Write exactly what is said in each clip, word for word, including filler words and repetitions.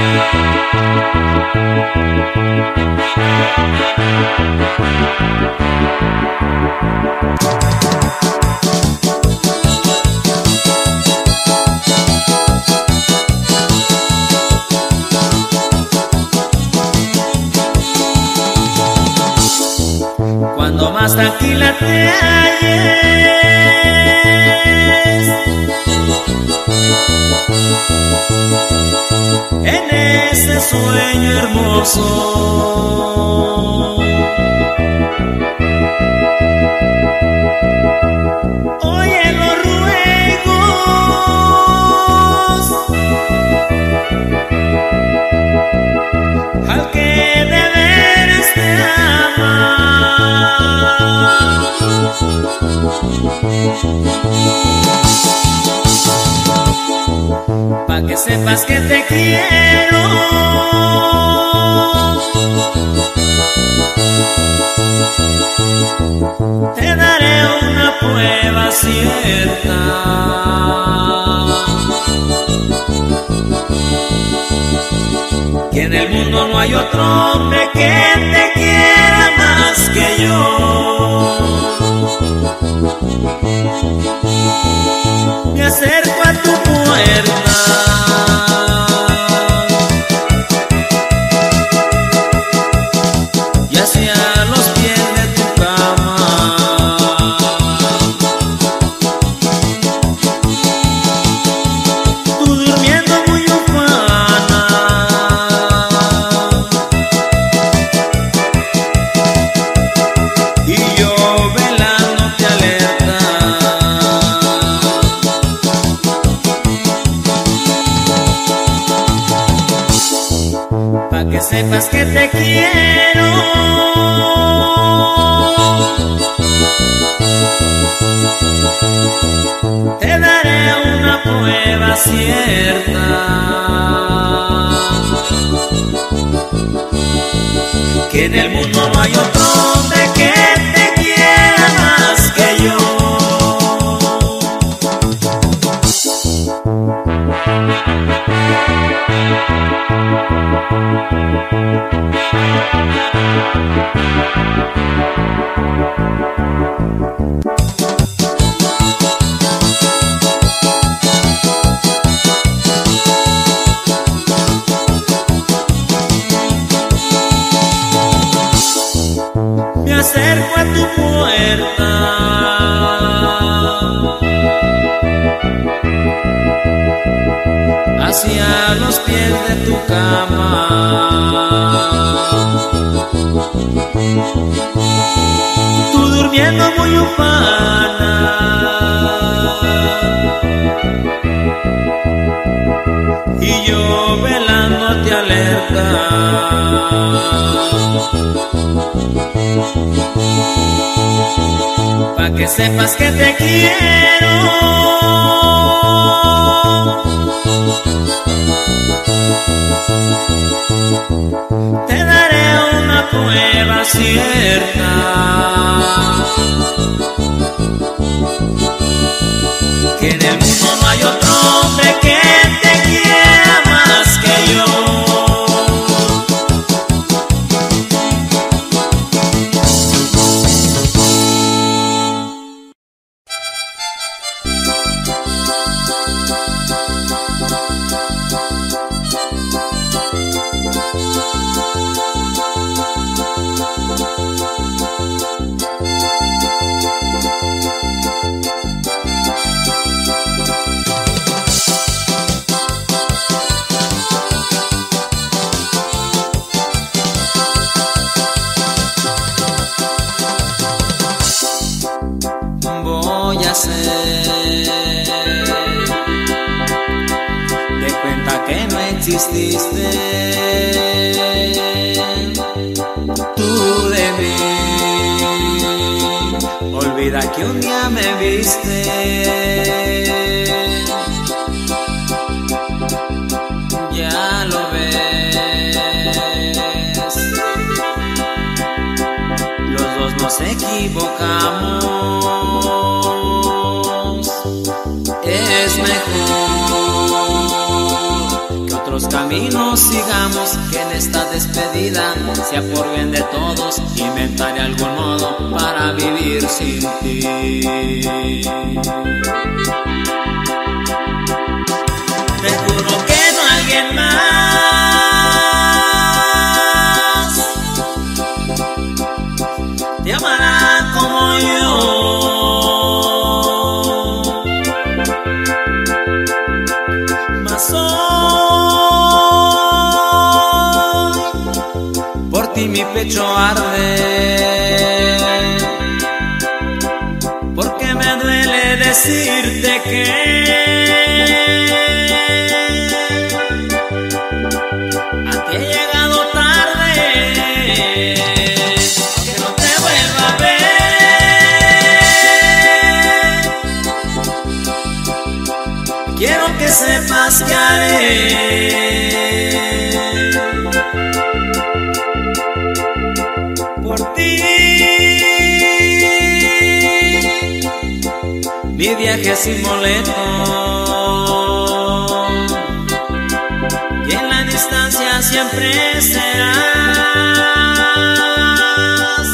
Cuando más tranquila te halles en ese sueño hermoso, oye los ruegos al que de veras te ama, pa' que sepas que te quiero, te daré una prueba cierta, que en el mundo no hay otro hombre que te quiera más que yo. Me acerco a tu puerta y hacia los pies de tu cama, tú durmiendo muy ufana y yo velándote alerta, pa' que sepas que te quiero, te daré una prueba cierta, que en el mundo no hay otro hombre que te quiera más que yo. Me acerco a tu puerta hacia los pies de tu cama, tú durmiendo muy ufana y yo velándote alerta, pa' que sepas que te quiero, te daré una prueba cierta, que en el mundo no hay otro hombre que te quiera más que yo. Voy a hacer de cuenta que no exististe tú de mí. Olvida que un día me viste, ya lo ves. Los dos nos equivocamos. Es mejor que otros caminos sigamos, que en esta despedida sea por bien de todos. Inventaré algún modo para vivir sin ti. Te juro que no alguien más te amará como yo. Mas hoy por ti mi pecho arde, porque me duele decirte que a ti he llegado tarde, que no te vuelva a ver. Quiero que sepas que haré por ti mi viaje sin boleto, y en la distancia siempre serás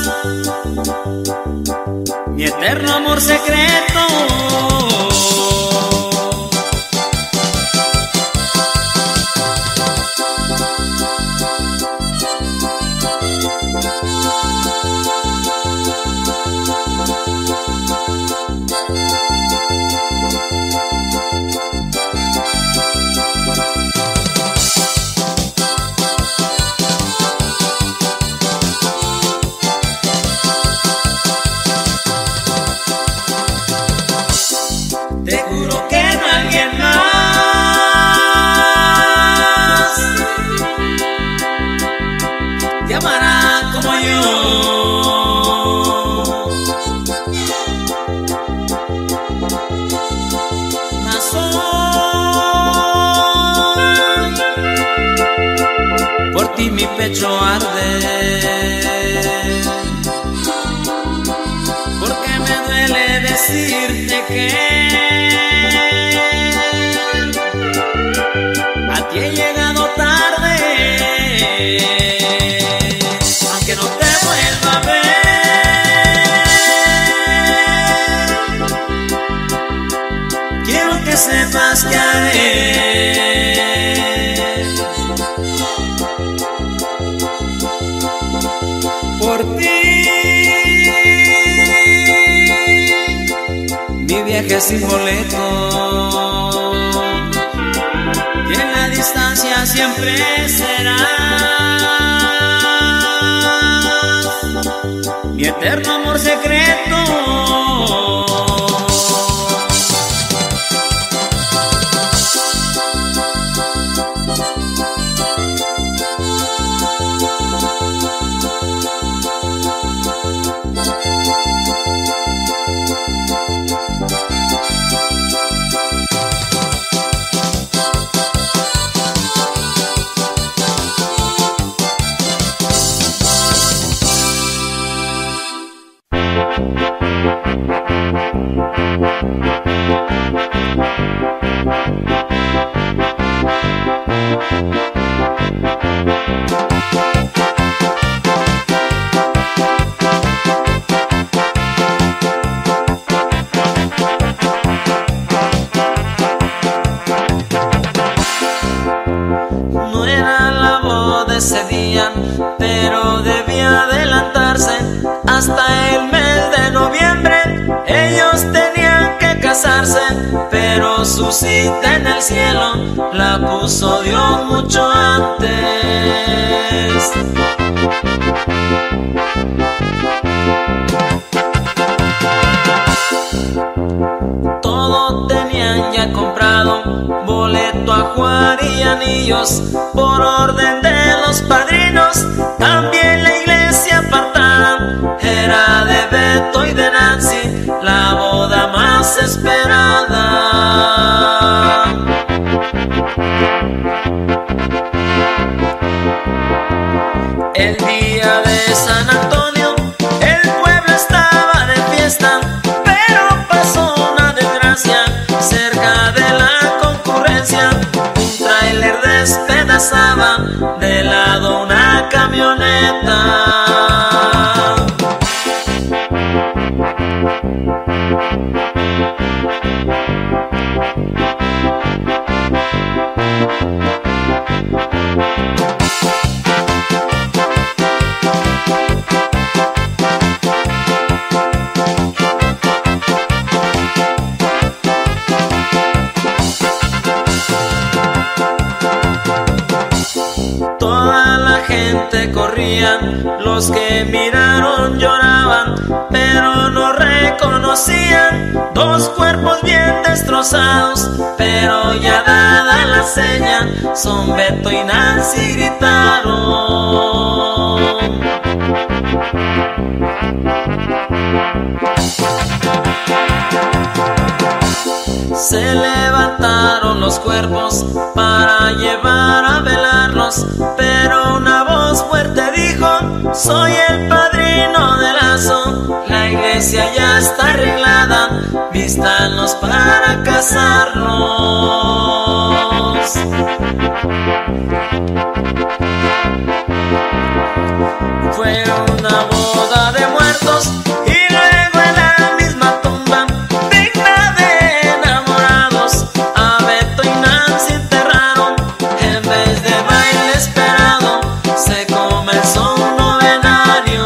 mi eterno amor secreto. Te juro que no alguien más te amará como yo. Mas hoy por ti mi pecho arde, porque me duele decirte que a ti he llegado tarde, aunque no te vuelva a ver. Quiero que sepas que haré por ti mi viaje sin boleto, y en la distancia siempre serás mi eterno amor secreto. No era la boda ese día, pero debía adelantarse hasta el mes de noviembre. Ellos tenían que casarse, pero su cita en el cielo la puso Dios mucho antes. Todo tenían ya comprado, boleto, ajuar y anillos, por orden de los padrinos. También la iglesia apartada era de Beto y de Nancy, la boda más esperada. El día de San Antonio el pueblo estaba de fiesta, pero pasó una desgracia cerca de la concurrencia. Un tráiler de despedazaba de lado una camioneta. Toda la gente corría, los que miraron lloraban, pero no reconocían dos cuerpos bien destrozados. Pero ya dada la seña, son Beto y Nancy gritaron. Se levantaron los cuerpos para llevar a velarlos, pero una voz fuerte dijo: soy el padrino de Lazo, la iglesia ya está arreglada, vístanlos para casarnos. Fue una boda de muertos y luego en la misma tumba digna de enamorados a Beto y Nancy enterraron. En vez de baile esperado se comenzó un novenario.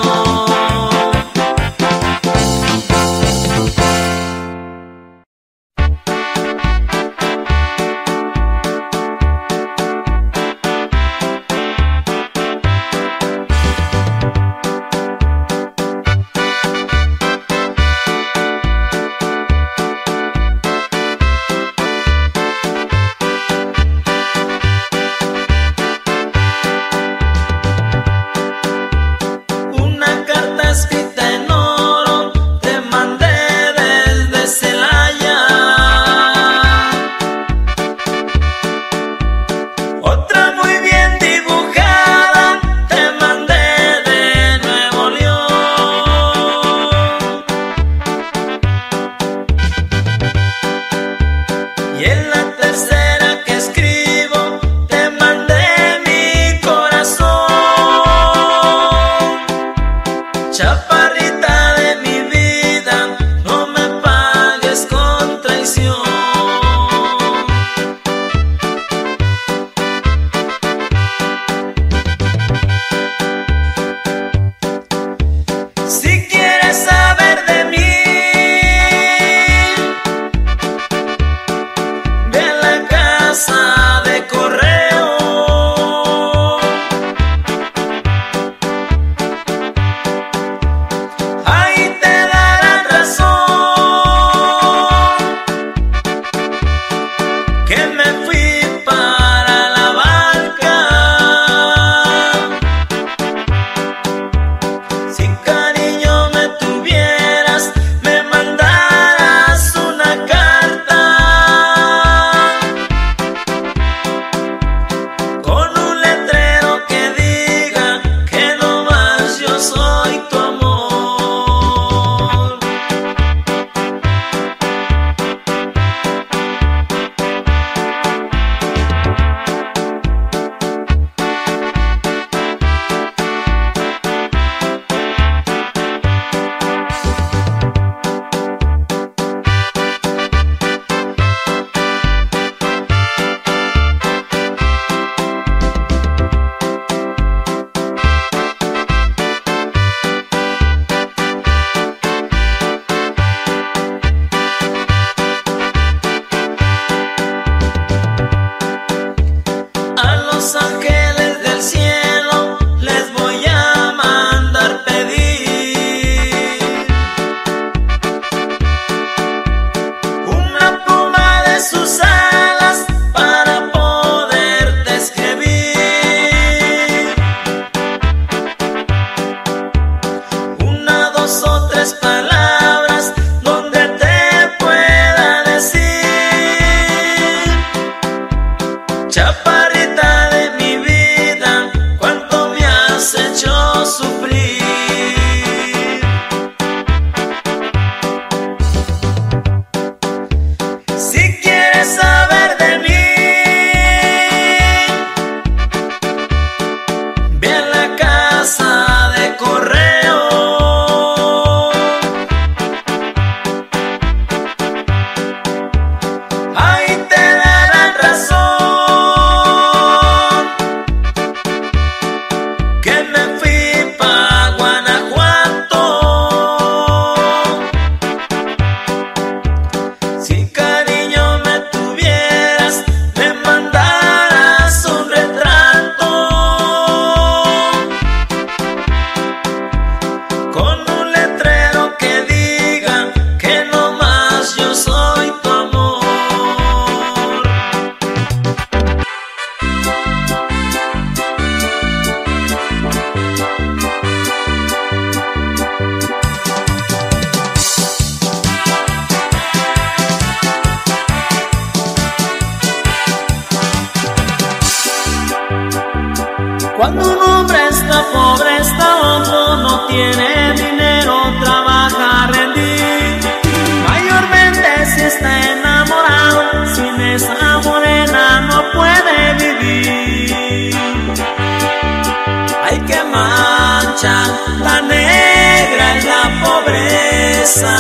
Cuando un hombre está pobre, está hondo, no tiene dinero, trabaja a rendir. Mayormente si está enamorado, sin esa morena no puede vivir. Ay, qué mancha tan negra es la pobreza.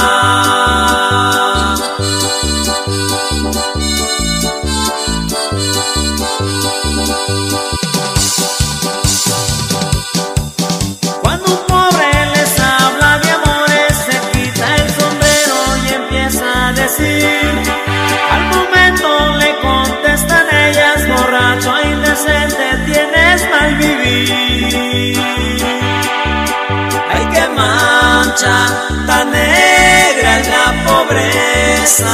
Al momento le contestan ellas: borracho e indecente, tienes mal vivir. Ay, qué mancha tan negra es la pobreza.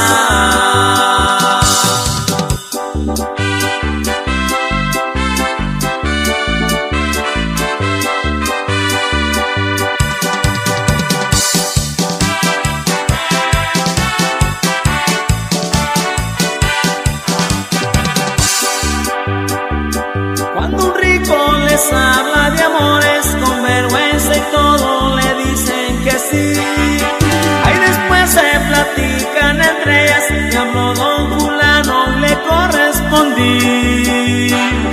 Habla de amores con vergüenza y todo le dicen que sí. Ahí después se platican entre ellas: me habló don fulano, le correspondí.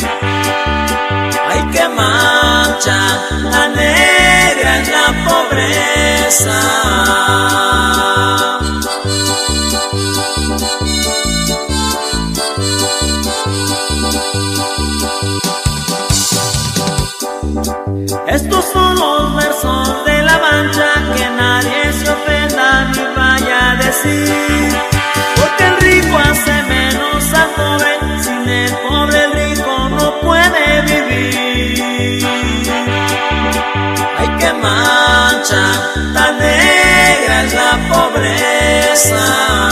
Ay, qué mancha tan negra es la pobreza. Estos son los versos de la mancha, que nadie se ofenda ni vaya a decir. Porque el rico hace menos al pobre, sin el pobre el rico no puede vivir. Ay, qué mancha tan negra es la pobreza.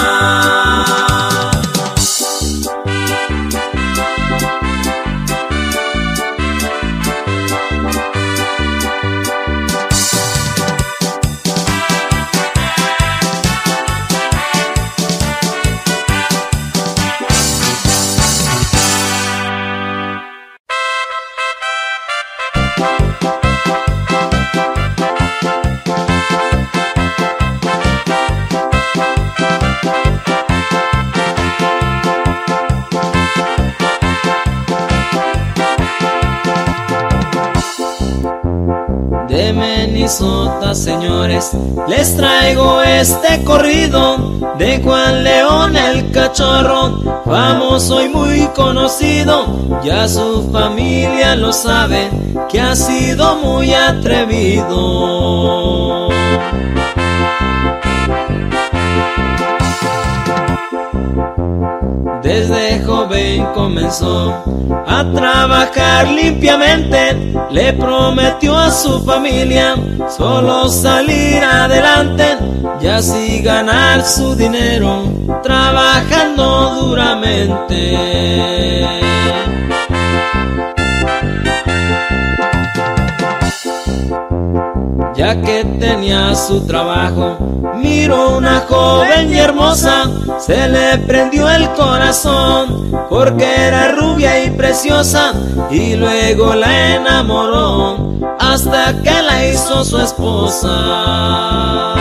De Minnesota, señores, les traigo este corrido de Juan León el Cachorro, famoso y muy conocido. Ya su familia lo sabe, que ha sido muy atrevido. Desde joven comenzó a trabajar limpiamente, le prometió a su familia solo salir adelante y así ganar su dinero trabajando duramente. Ya que tenía su trabajo, miró una joven y hermosa, se le prendió el corazón, porque era rubia y preciosa, y luego la enamoró, hasta que la hizo su esposa.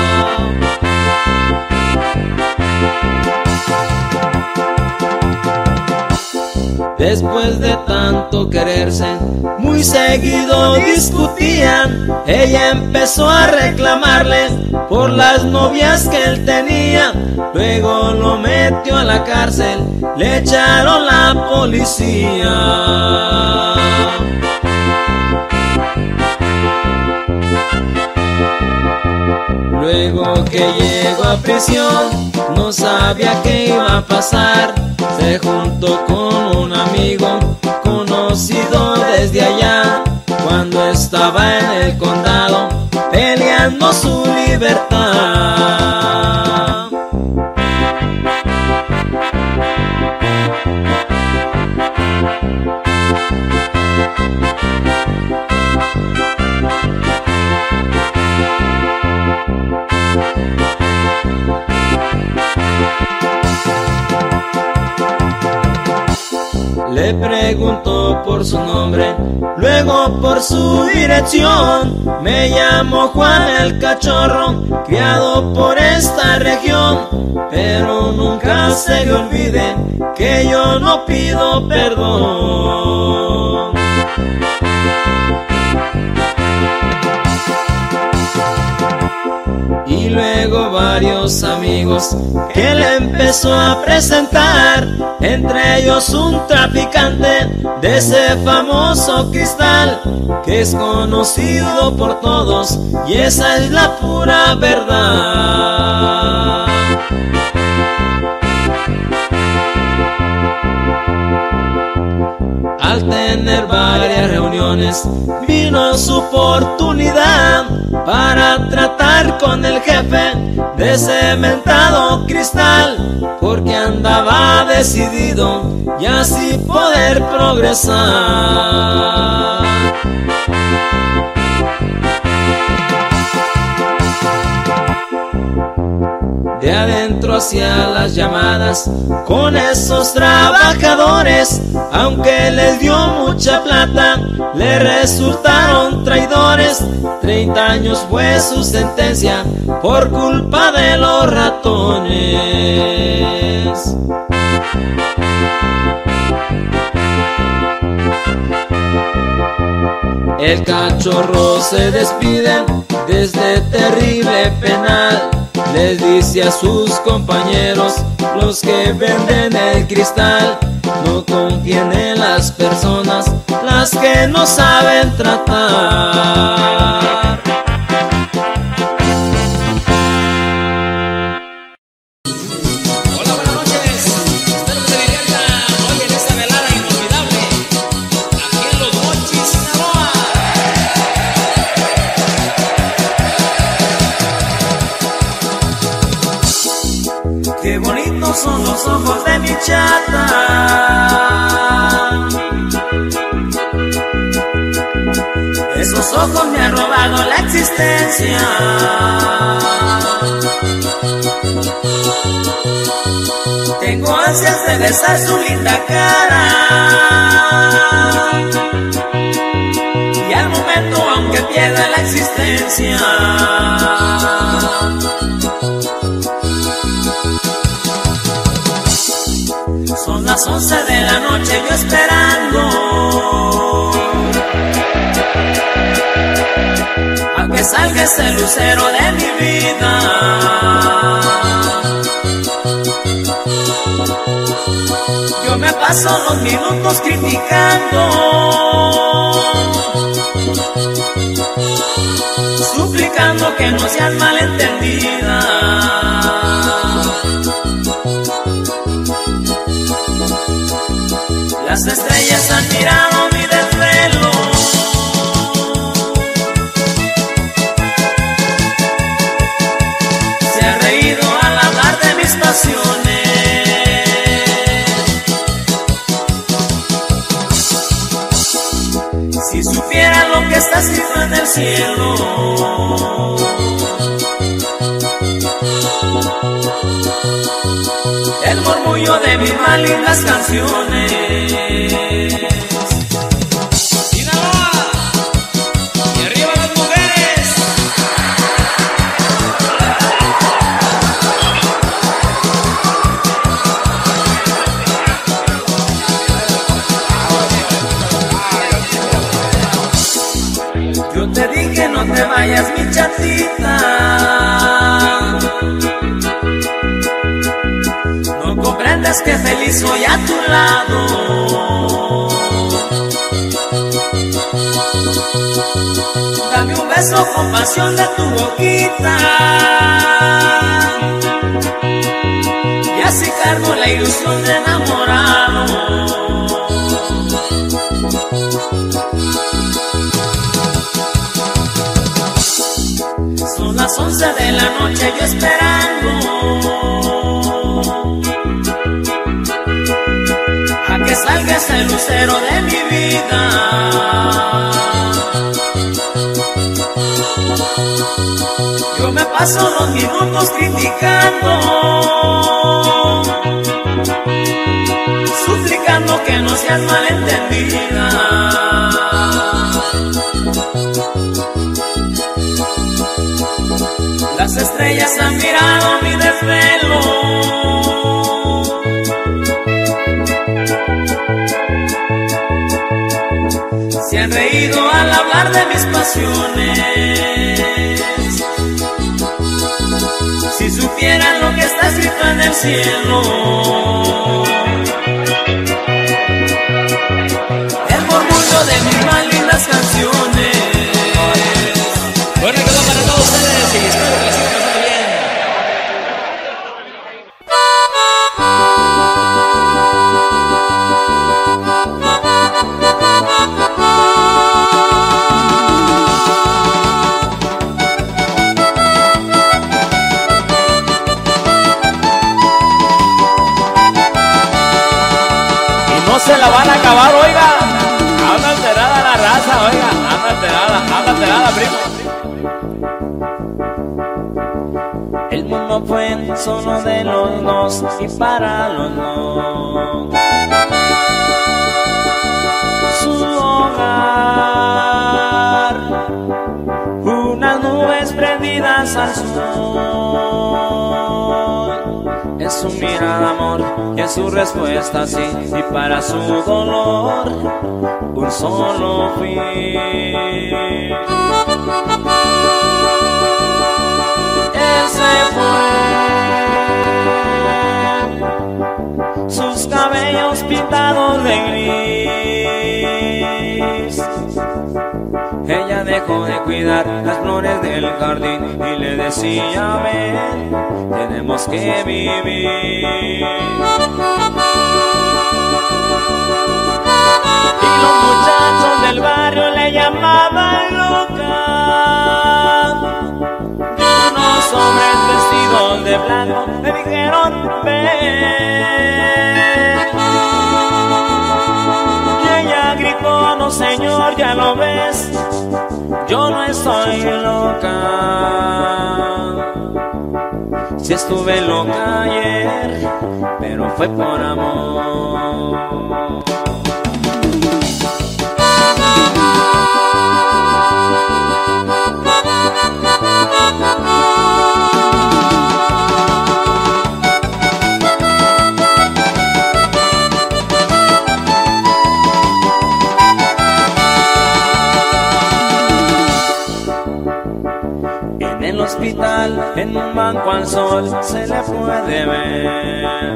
Después de tanto quererse, muy seguido discutían. Ella empezó a reclamarle por las novias que él tenía. Luego lo metió a la cárcel, le echaron la policía. Luego que llegó a prisión, no sabía qué iba a pasar. Se juntó con un amigo conocido desde allá, cuando estaba en el condado peleando su libertad. Le preguntó por su nombre, luego por su dirección. Me llamo Juan el Cachorro, criado por esta región, pero nunca se le olvide que yo no pido perdón. Y luego varios amigos que le empezó a presentar, entre ellos un traficante de ese famoso cristal, que es conocido por todos y esa es la pura verdad. Al tener varias reuniones, vino su oportunidad para tratar con el jefe de cementado cristal, porque andaba decidido y así poder progresar. De adentro hacia las llamadas con esos trabajadores, aunque les dio mucha plata, le resultaron traidores. Treinta años fue su sentencia por culpa de los ratones. El Cachorro se despide de este terrible penal. Les dice a sus compañeros, los que venden el cristal, no confíen en las personas, las que no saben tratar. Hola, buenas noches, espero que se diviertan hoy en esta velada inolvidable, aquí en Los Mochis, Sinaloa. Qué bonitos son los ojos de mi chata, esos ojos me han robado la existencia. Tengo ansias de besar su linda cara, y al momento aunque pierda la existencia, son las once de la noche yo esperando a que salga ese lucero de mi vida. Yo me paso los minutos criticando, suplicando que no seas malentendida. Las estrellas han mirado mi desvelo, se ha reído al hablar de mis pasiones. Si supieran lo que está escrito en el cielo, el murmullo de mis más lindas canciones. Sinaloa, y arriba las mujeres. Yo te dije no te vayas, mi chatita, comprendes que feliz soy a tu lado. Dame un beso con pasión de tu boquita, y así cargo la ilusión de enamorado. Son las once de la noche yo esperando a que salga ese lucero de mi vida. Yo me paso los minutos criticando, suplicando suplicando que no seas malentendida. Las estrellas han mirado mi desvelo, se han reído al hablar de mis pasiones. Si supieran lo que está escrito en el cielo, el murmullo de mis más lindas canciones. Bueno, quedó para todos ustedes y espero que les siga pasando bien. No se la van a acabar, oiga. Anda alterada la raza, oiga. Anda alterada, anda alterada, primo. El mundo fue solo de los dos y para los dos. Su hogar, unas nubes prendidas al sol. En su mirada amor y en su respuesta sí, y para su dolor un solo fin. Él se fue, sus cabellos pintados de gris. Ella dejó de cuidar las flores del jardín y le decía, ven, tenemos que vivir. Y los muchachos del barrio le llamaban loca, y unos hombres vestidos de blanco le dijeron, ven. Y ella gritó, no señor, ya lo ves, yo no estoy loca. Si estuve loca ayer, pero fue por amor. En el hospital, en un banco al sol, se le puede ver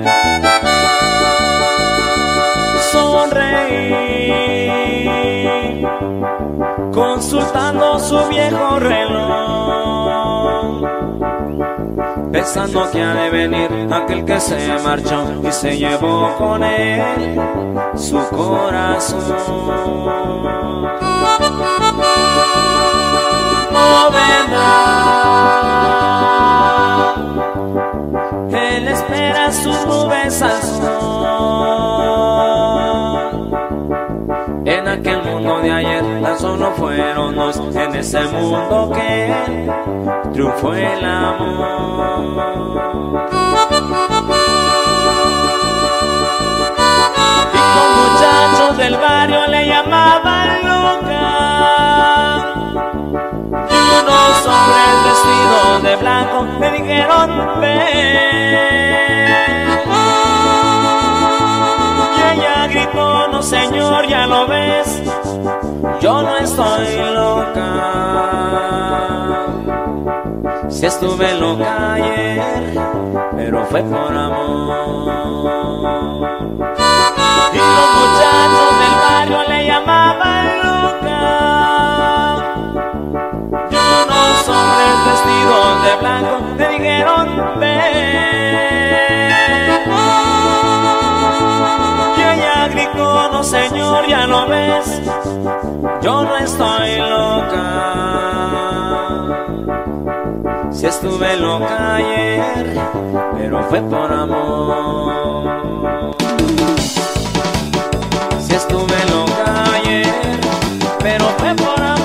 sonreír, consultando su viejo reloj, pensando que ha de venir aquel que se marchó y se llevó con él su corazón. No vendrá, él espera sus nubes al sol. En aquel mundo de ayer tan solo fueron dos, en ese mundo que triunfó el amor. Y los muchachos del barrio le llamaban loca, unos hombres vestidos de blanco me dijeron, ven. Y ella gritó, no señor, ya lo ves, yo no estoy loca. Si estuve loca ayer, pero fue por amor. Y los muchachos del barrio le llamaban loca, hombres vestidos de blanco me dijeron, ven. Y ella gritó, no señor, ya lo ves, yo no estoy loca. Si estuve loca ayer, pero fue por amor. Si estuve loca ayer, pero fue por amor.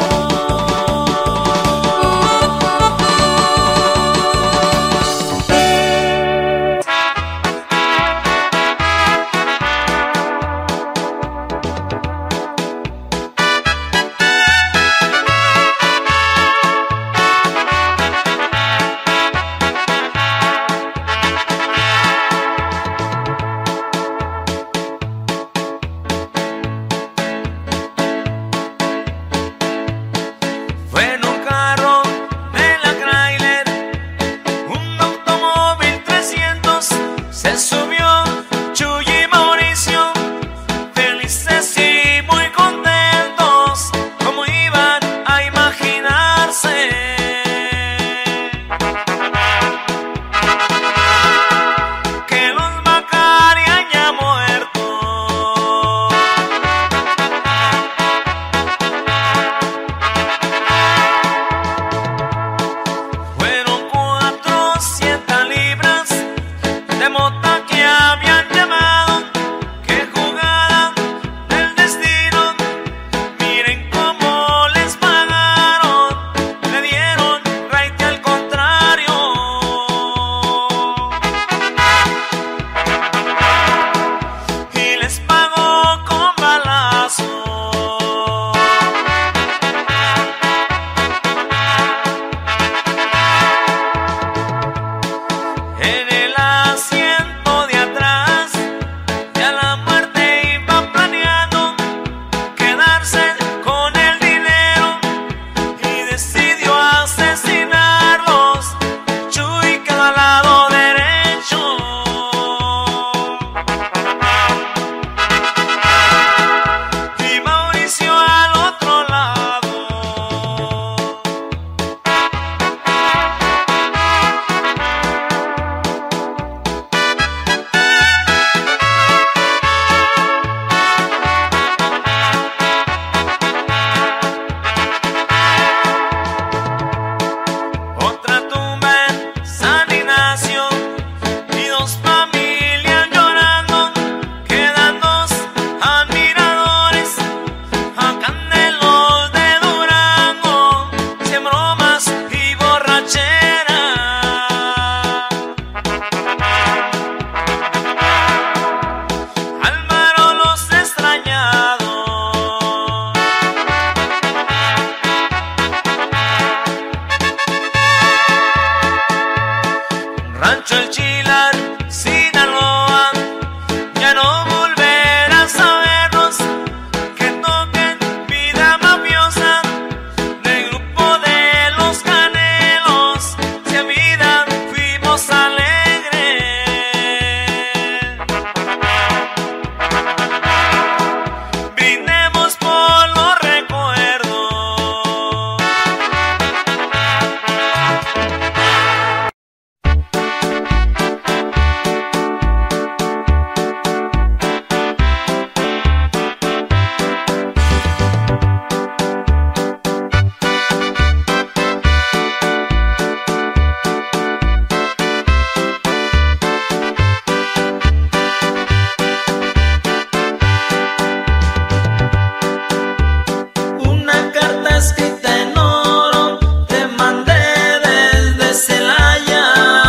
escrita en oro, te mandé desde Celaya.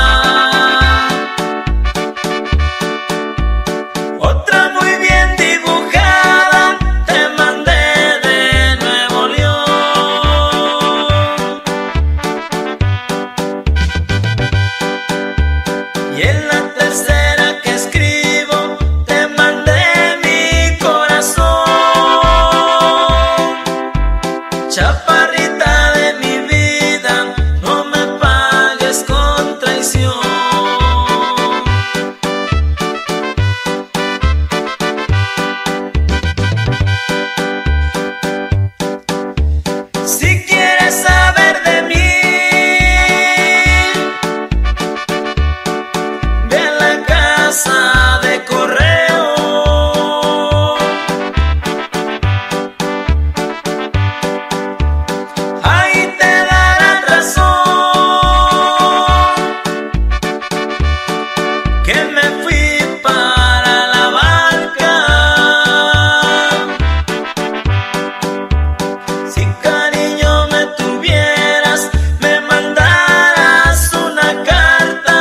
Otra muy bien dibujada, te mandé de Nuevo León. Y en la tercera que escribo, te mandé mi corazón. Chaparrita de mi vida, no me pagues con traición. Si quieres saber de mí, ve a la casa de correo. Ahí te darán razón que me fui para la barca. Si cariño me tuvieras, me mandaras una carta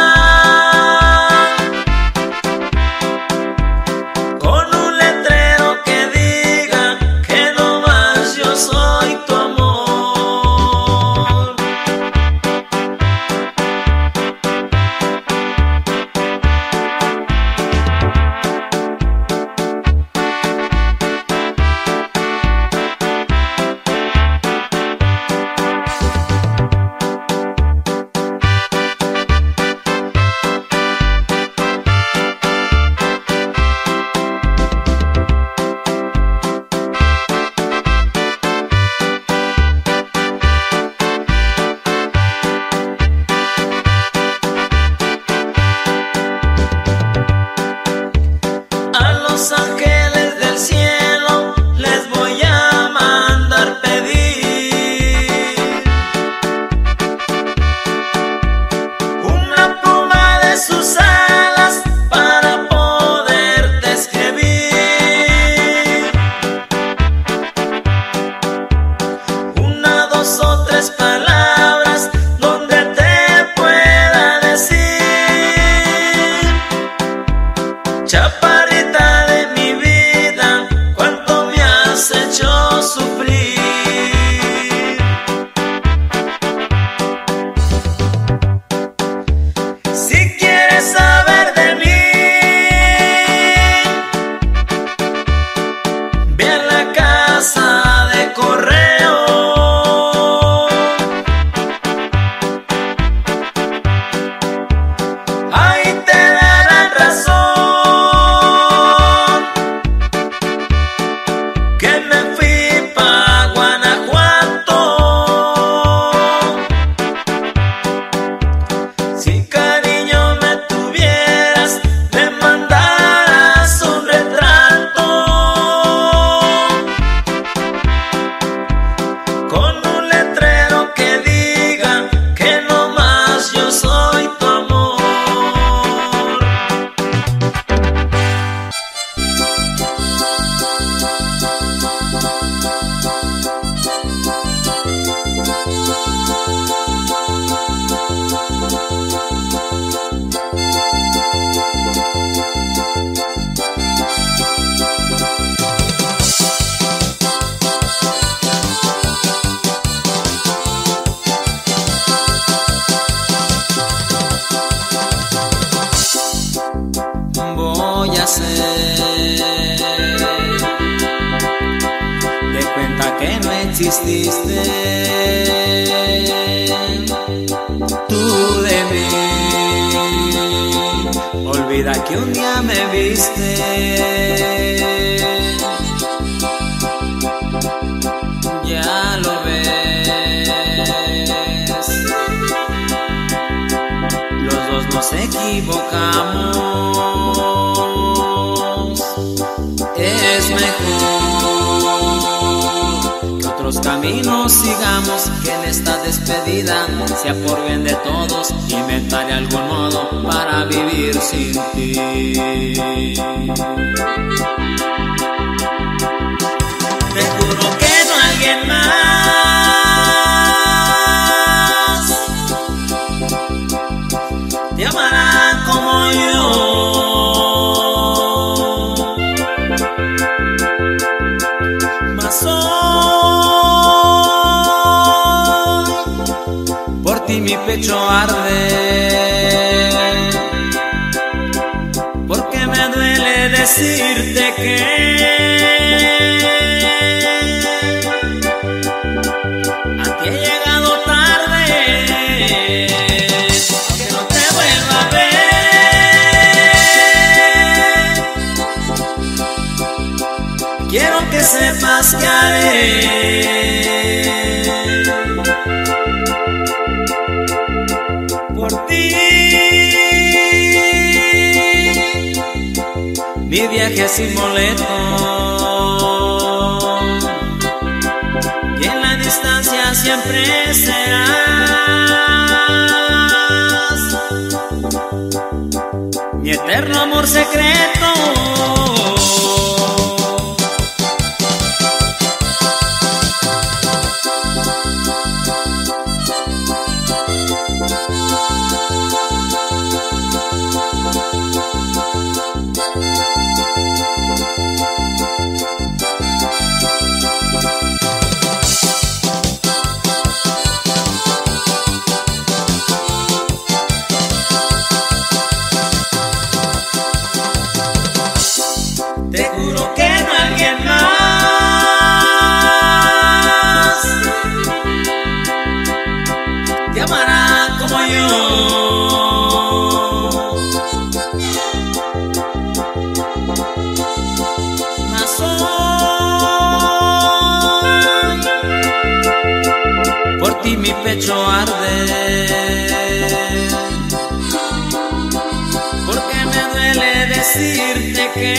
con un letrero que diga que no más yo soy tu amor. A los ángeles del cielo les voy a mandar pedir una pluma de sus alas para poderte escribir una, dos o tres palabras donde te pueda decir: chaparrita de mi vida, cuánto me has hecho sufrir. Si quieres saber de mí, ve a la casa de correo. Ahí te darán razón que me fui pa' Guanajuato. Si cariño me tuvieras, me mandaras un retrato con un letrero que diga que no más yo soy tu amor. Voy a hacer de cuenta que no exististe tú de mí. Olvida que un día me viste. Ya lo ves, los dos nos equivocamos. Es mejor que otros caminos sigamos, que en esta despedida sea por bien de todos. Inventaré algún modo para vivir sin ti. Te juro que no alguien más hoy por ti mi pecho arde, porque me duele decirte que a ti he llegado tarde, aunque no te vuelva a ver. Quiero que sepas que haré por ti mi viaje sin boleto, y en la distancia siempre serás mi eterno amor secreto. Te juro que no alguien más te amará como yo. Mas hoy por ti mi pecho arde, porque me duele decirte que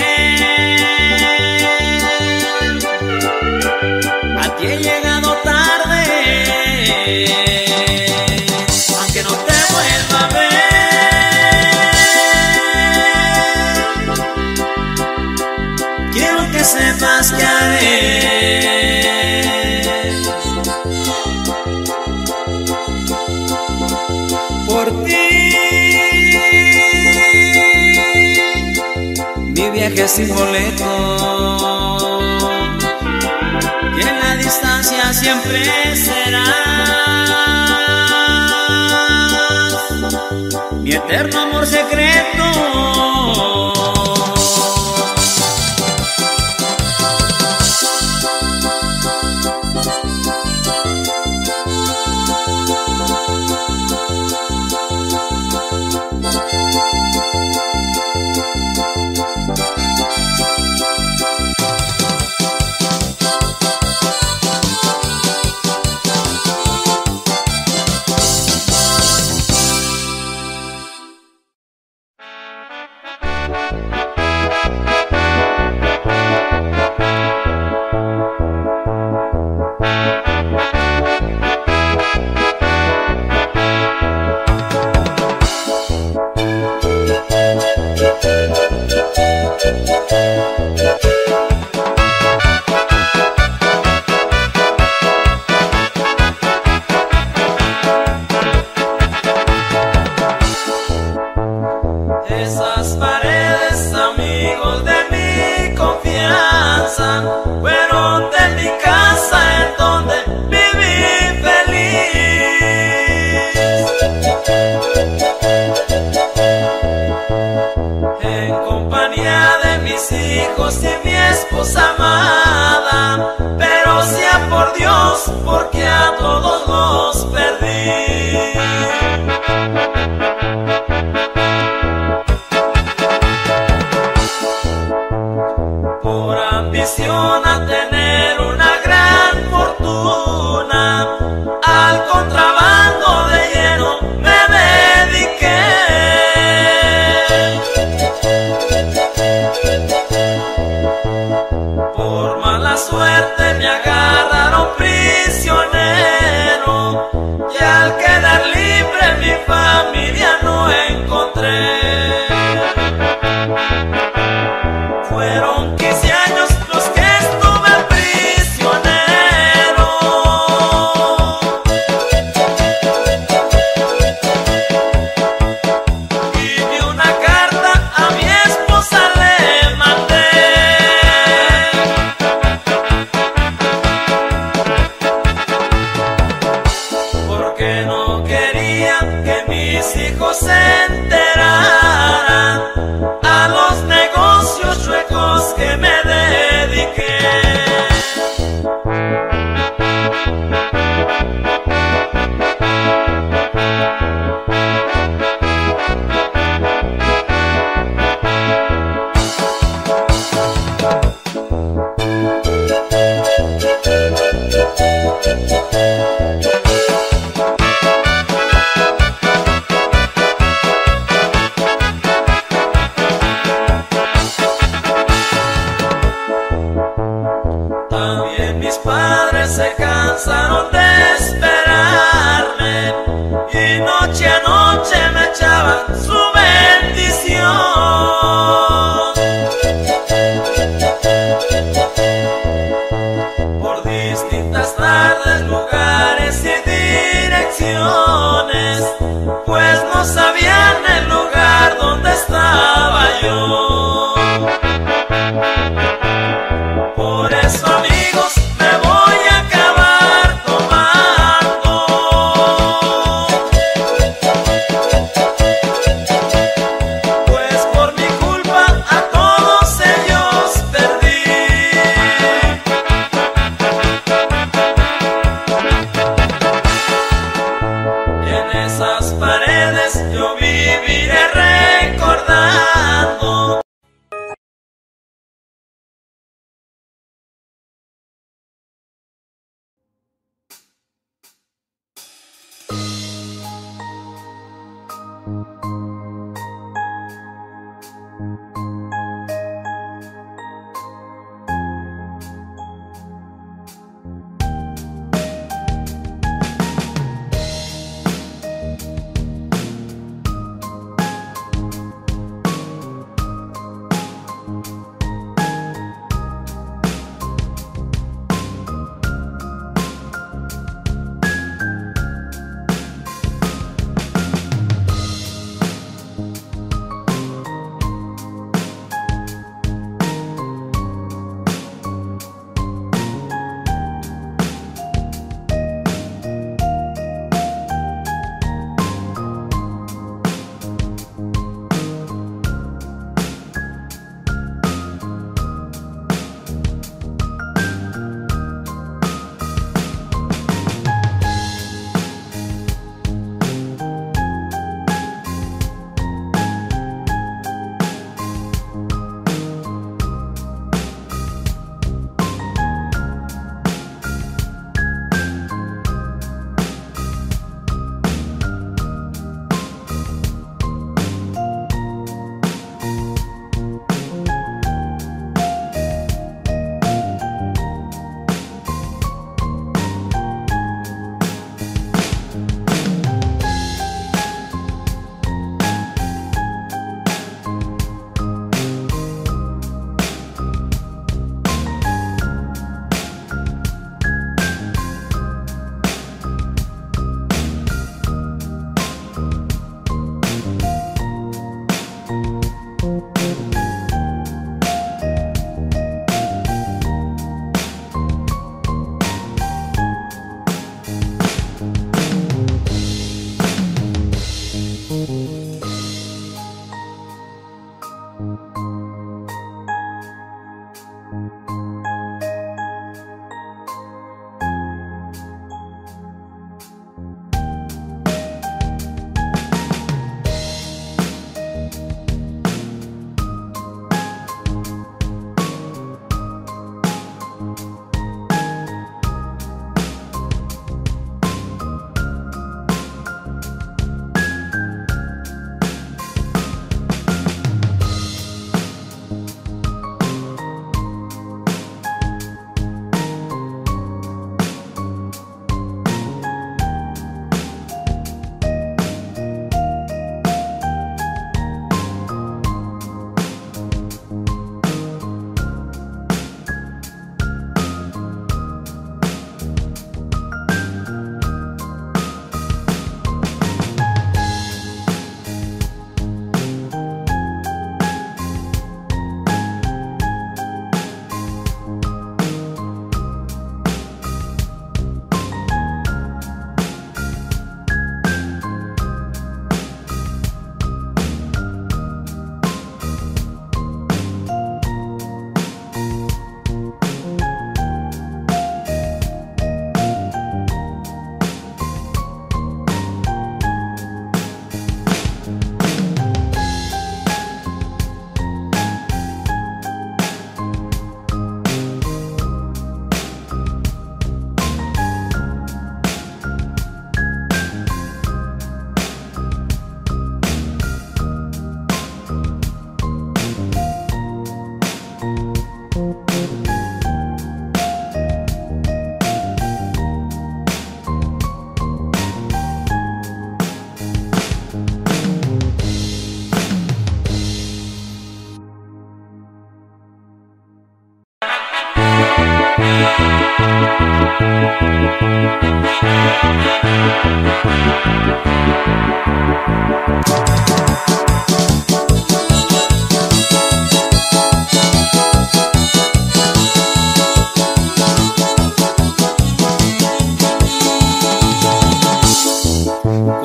a ti he llegado tarde, aunque no te vuelva a ver. Quiero que sepas que haré por ti mi viaje sin boleto, y en la distancia siempre serás mi eterno amor secreto. Esas paredes, amigos de mi confianza, fueron de mi casa en donde viví feliz, en compañía de mis hijos y mi esposa amada. Pero sea por Dios, porque a todos los perdí. Por ambición a tener una gran fortuna, al contrabando de hierro me dediqué. Por mala suerte me agarraron prisionero, y al quedar libre mi familia no encontré. Fueron quince años los que estuve prisionero, y ni una carta a mi esposa le mandé. que mis padres se cansaron de esperarme y noche a noche me echaban su bendición. Por distintas tardes, lugares y direcciones, pues no sabían el lugar donde estaba yo. Por eso, amigos, me voy a acabar tomando, pues por mi culpa a todos ellos perdí. En esas paredes yo viviré recordando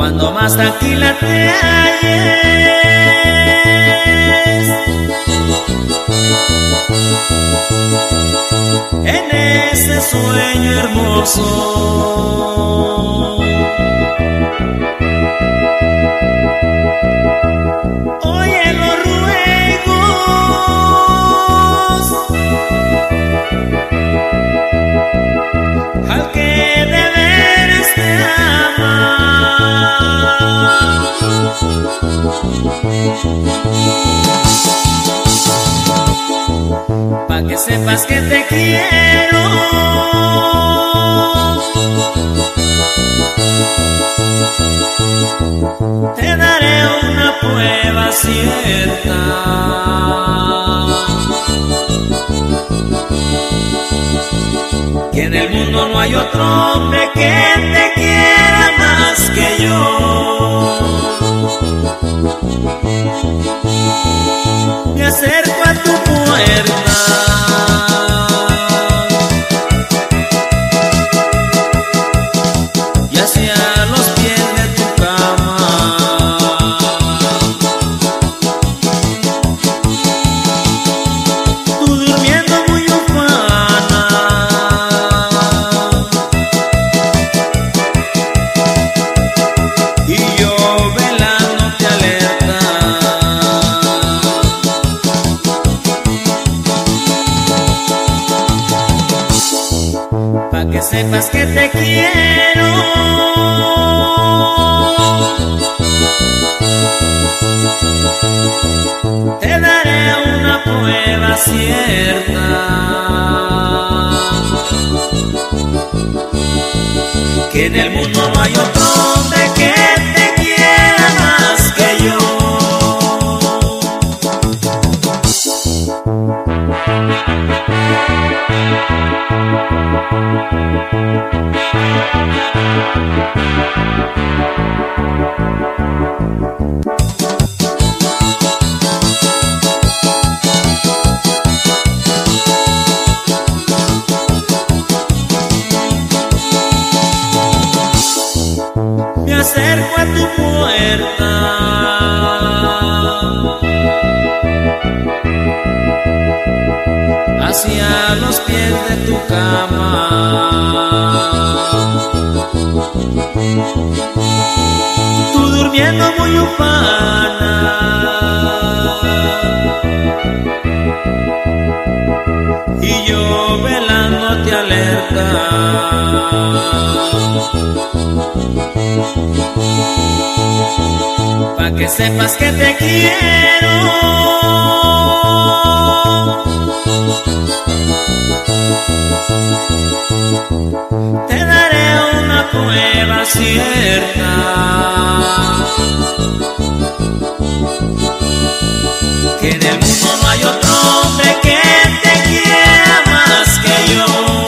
cuando más tranquila te halles en ese sueño hermoso. Oye los ruegos al que de veras te ama, pa' que sepas que te quiero. Te daré una prueba cierta, que en el mundo no hay otro hombre que te quiera más que yo. Me acerco a tu puerta y hacia los pies de tu cama, tú durmiendo muy ufana y yo velándote alerta, pa' que sepas que te quiero. Te daré una prueba cierta, que en el mundo no hay otro hombre que te quiera más que yo. Me acerco a tu puerta hacia los pies de tu cama, tú durmiendo muy ufana y yo velándote alerta, pa' que sepas que te quiero. Te daré una prueba cierta, que en el mundo no hay otro hombre que te quiera más que yo.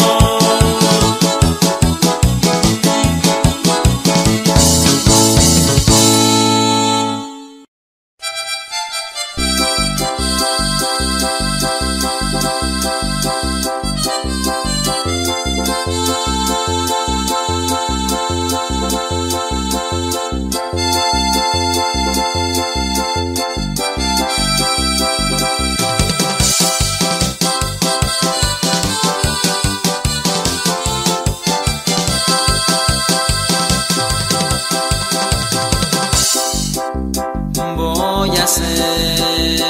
Voy a hacer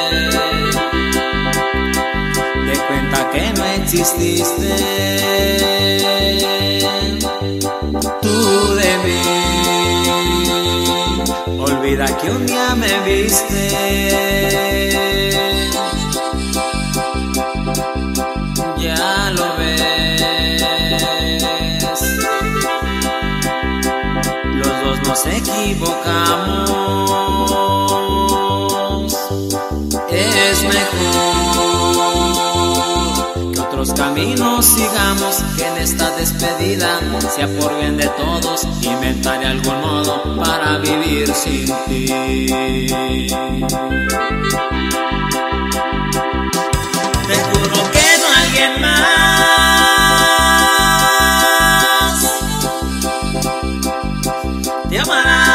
de cuenta que no exististe tú de mí. Olvida que un día me viste, ya lo ves. Los dos nos equivocamos. Es mejor que otros caminos sigamos, que en esta despedida sea por bien de todos. Inventaré algún modo para vivir sin ti. Te juro que no alguien más te amará.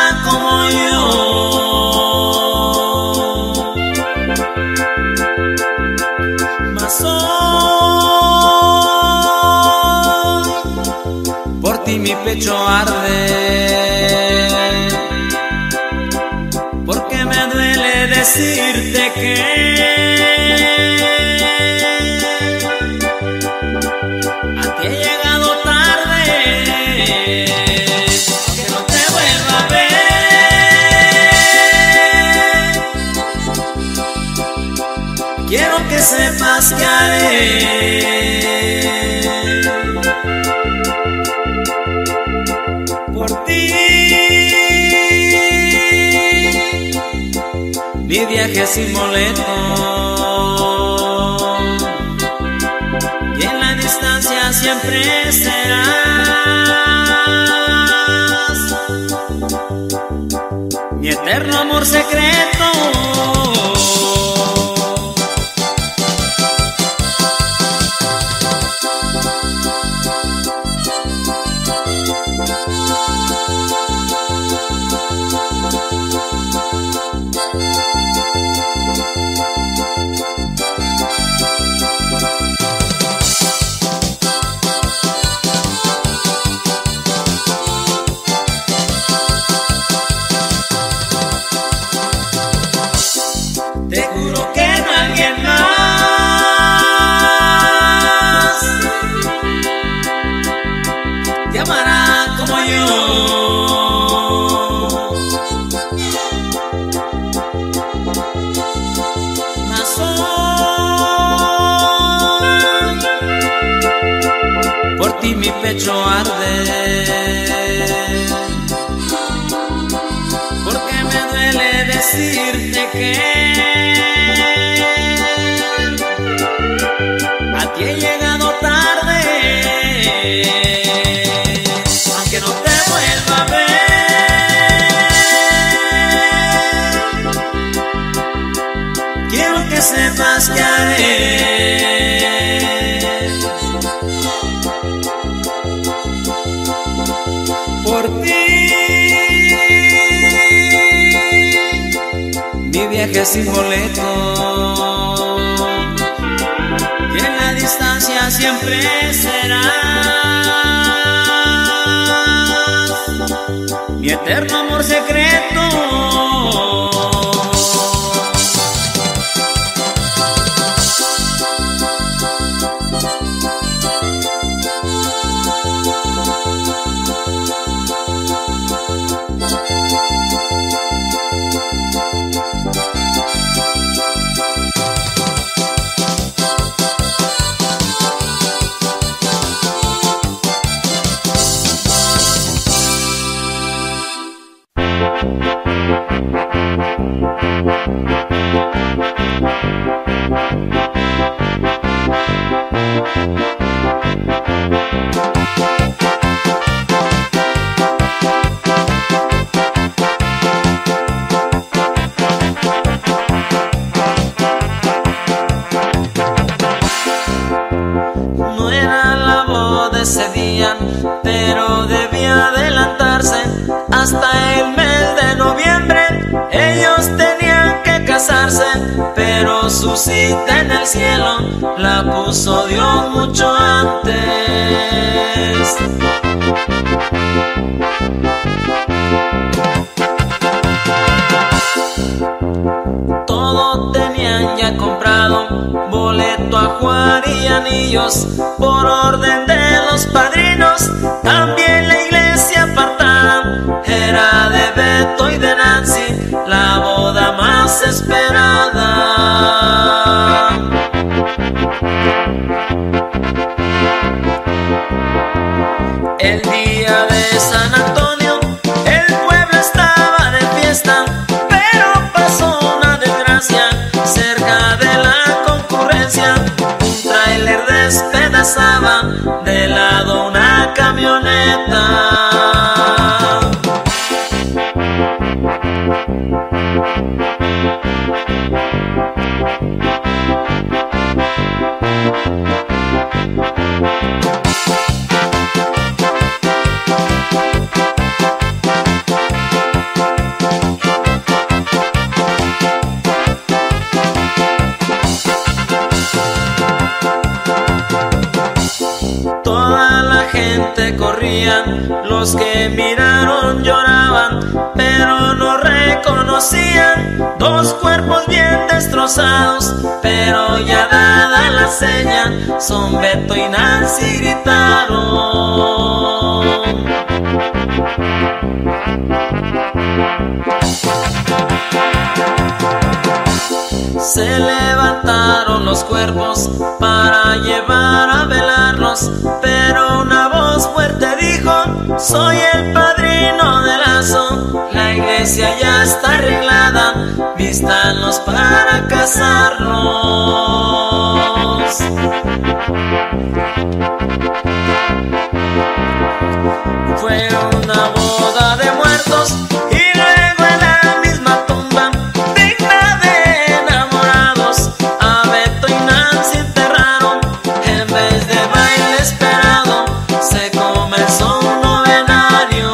mi pecho arde, porque me duele decirte que a ti he llegado tarde, que no te vuelva a ver. Quiero que sepas que haré por ti mi viaje sin boleto, y en la distancia siempre serás mi eterno amor secreto. Te juro que nadie más te amará como yo. Mas hoy por ti mi pecho arde, porque me duele decirte que a ti he llegado tarde, aunque no te vuelva a ver. Quiero que sepas que haré por ti mi viaje sin boleto, y en la distancia siempre serás mi eterno amor secreto. No era la voz de ese día, pero debía adelantarse hasta el mes de noviembre. Ellos tenían que casarse, pero su cita en el cielo la puso Dios mucho antes. Todo tenían ya comprado, boleto, ajuar y anillos, por orden de los padrinos. También la iglesia apartada era de Beto y de Nancy, la boda más esperada. El día de San Antonio el pueblo estaba de fiesta, pero pasó una desgracia cerca de la concurrencia. Un tráiler despedazaba de lado una camioneta. Toda la gente corrió corrían, los que miraron lloraban, pero no reconocían dos cuerpos bien destrozados, pero ya dada la seña, son Beto y Nancy gritaron. Se levantaron los cuerpos para llevar a velarlos, pero una voz fuerte dijo: soy el padrino de Lazo, la iglesia ya está arreglada, vístanlos para casarlos. Fue una boda de muertos y luego en la misma tumba digna de enamorados a Beto y Nancy enterraron. En vez de baile esperado se comenzó un novenario.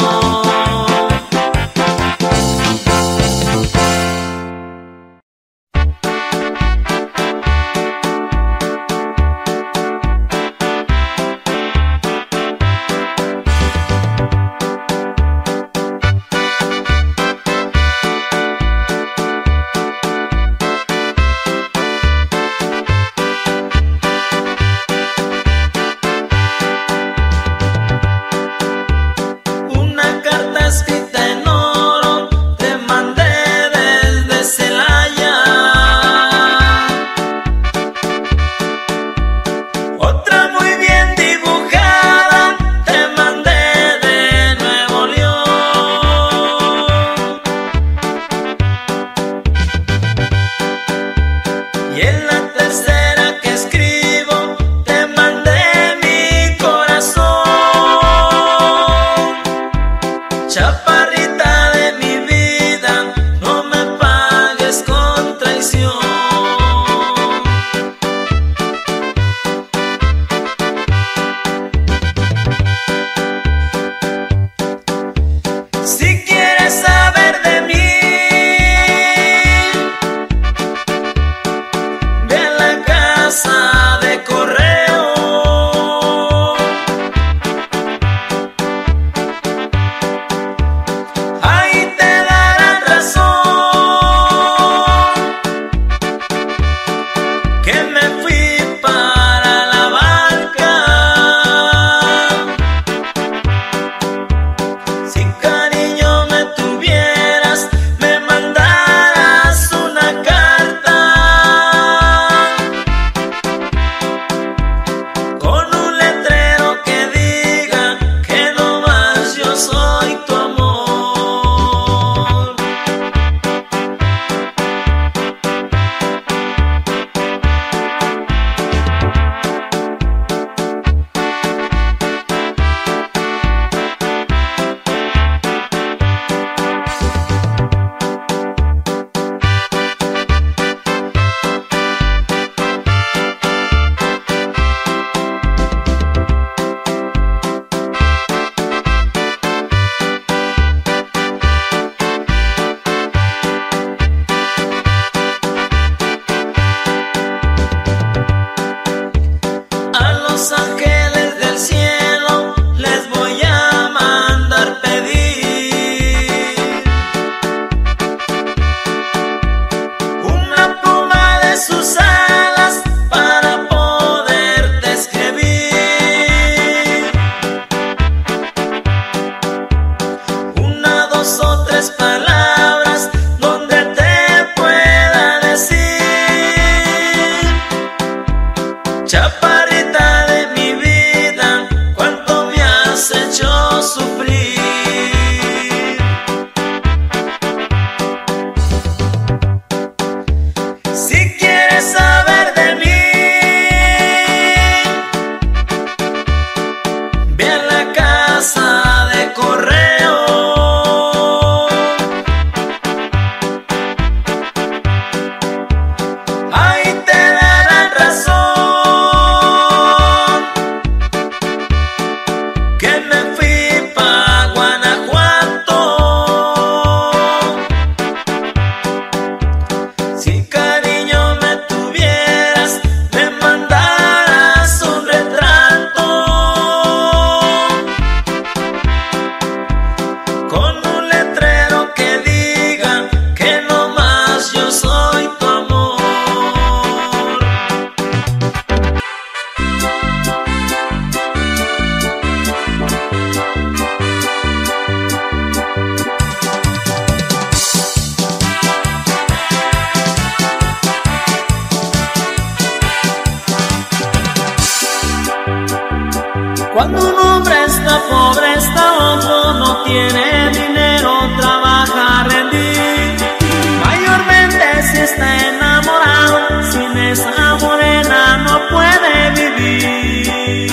Cuando un hombre está pobre, está loco, no tiene dinero, trabaja a rendir. Mayormente si está enamorado, sin esa morena no puede vivir.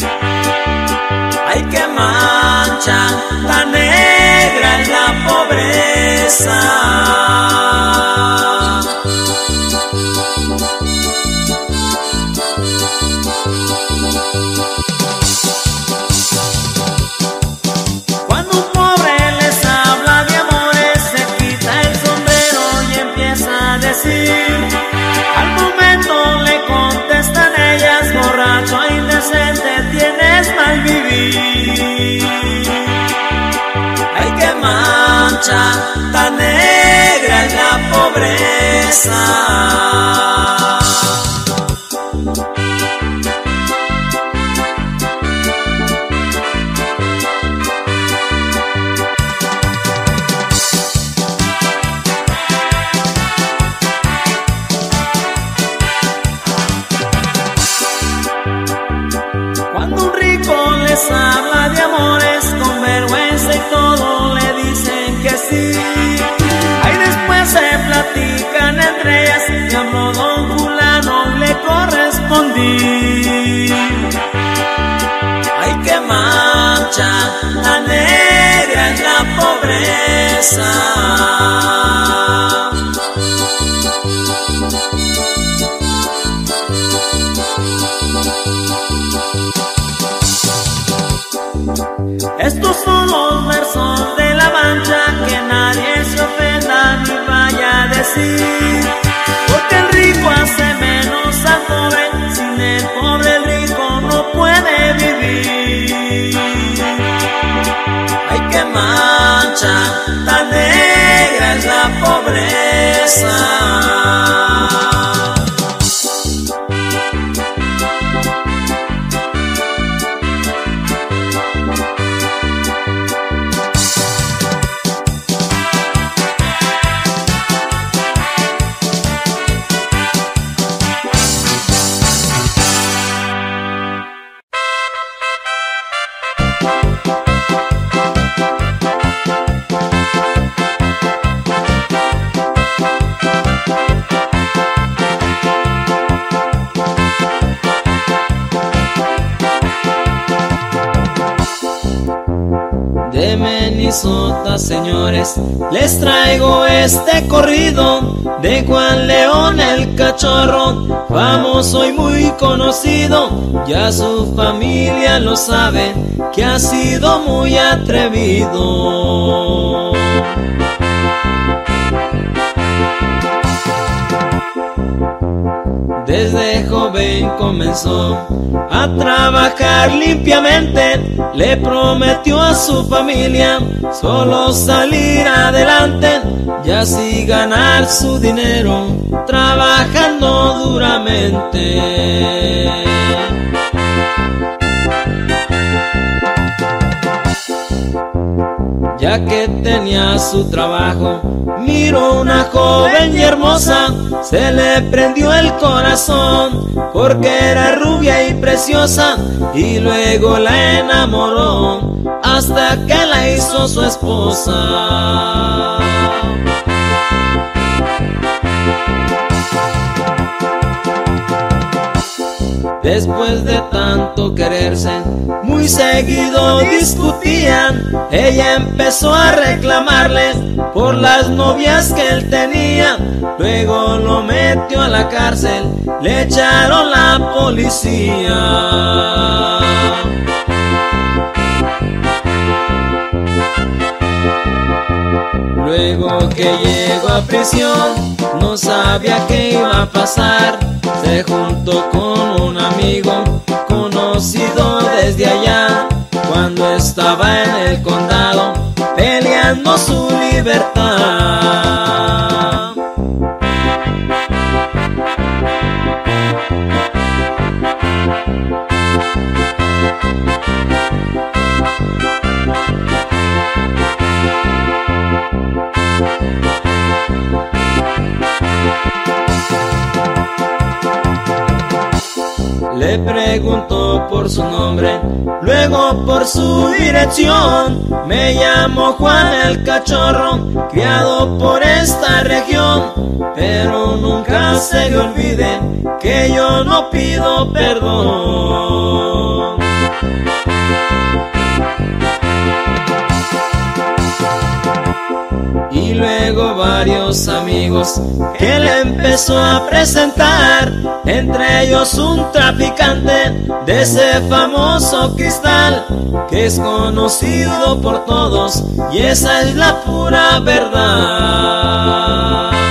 Ay, qué mancha tan negra es la pobreza. Al momento le contestan ellas: borracho e indecente, tienes mal vivir. Ay, qué mancha tan negra es la pobreza. Les habla de amores con vergüenza y todo le dicen que sí. Ahí después se platican entre ellas: me habló don fulano, le correspondí. Ay, qué mancha tan negra es la pobreza. Estos son los versos de la mancha, que nadie se ofenda ni vaya a decir. Porque el rico hace menos al pobre, sin el pobre el rico no puede vivir. Ay, qué mancha tan negra es la pobreza. De Minnesota, señores, les traigo este corrido de Juan León el Cachorro, famoso y muy conocido. Ya su familia lo sabe, que ha sido muy atrevido. Desde joven comenzó a trabajar limpiamente, le prometió a su familia solo salir adelante y así ganar su dinero trabajando duramente. Ya que tenía su trabajo, miró una joven y hermosa, se le prendió el corazón, porque era rubia y preciosa, y luego la enamoró, hasta que la hizo su esposa. Después de tanto quererse, muy seguido discutían. Ella empezó a reclamarle por las novias que él tenía. Luego lo metió a la cárcel, le echaron la policía. Luego que llegó a prisión, no sabía qué iba a pasar. Se juntó con un amigo conocido desde allá, cuando estaba en el condado peleando su libertad. Le preguntó primero por su nombre, luego por su dirección. Me llamo Juan el Cachorro, criado por esta región, pero nunca se le olvide que yo no pido perdón. Y luego varios amigos que le empezó a presentar, entre ellos un traficante de ese famoso cristal, que es conocido por todos y esa es la pura verdad.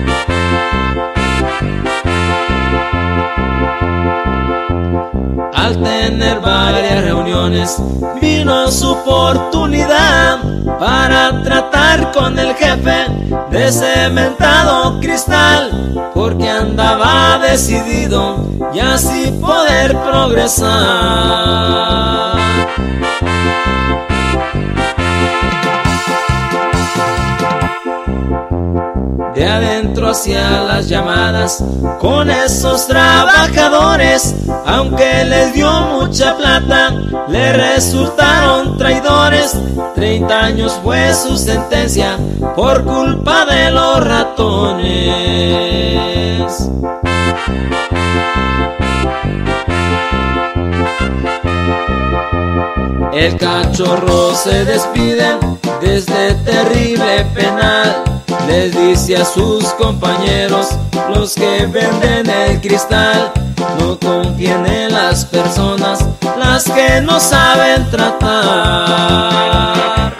Al tener varias reuniones, vino su oportunidad para tratar con el jefe de ese mentado cristal, porque andaba decidido y así poder progresar. De adentro hacia las llamadas con esos trabajadores, aunque les dio mucha plata, le resultaron traidores. Treinta años fue su sentencia por culpa de los ratones. El Cachorro se despide de este terrible penal. Les dice a sus compañeros, los que venden el cristal, no confíen en las personas, las que no saben tratar.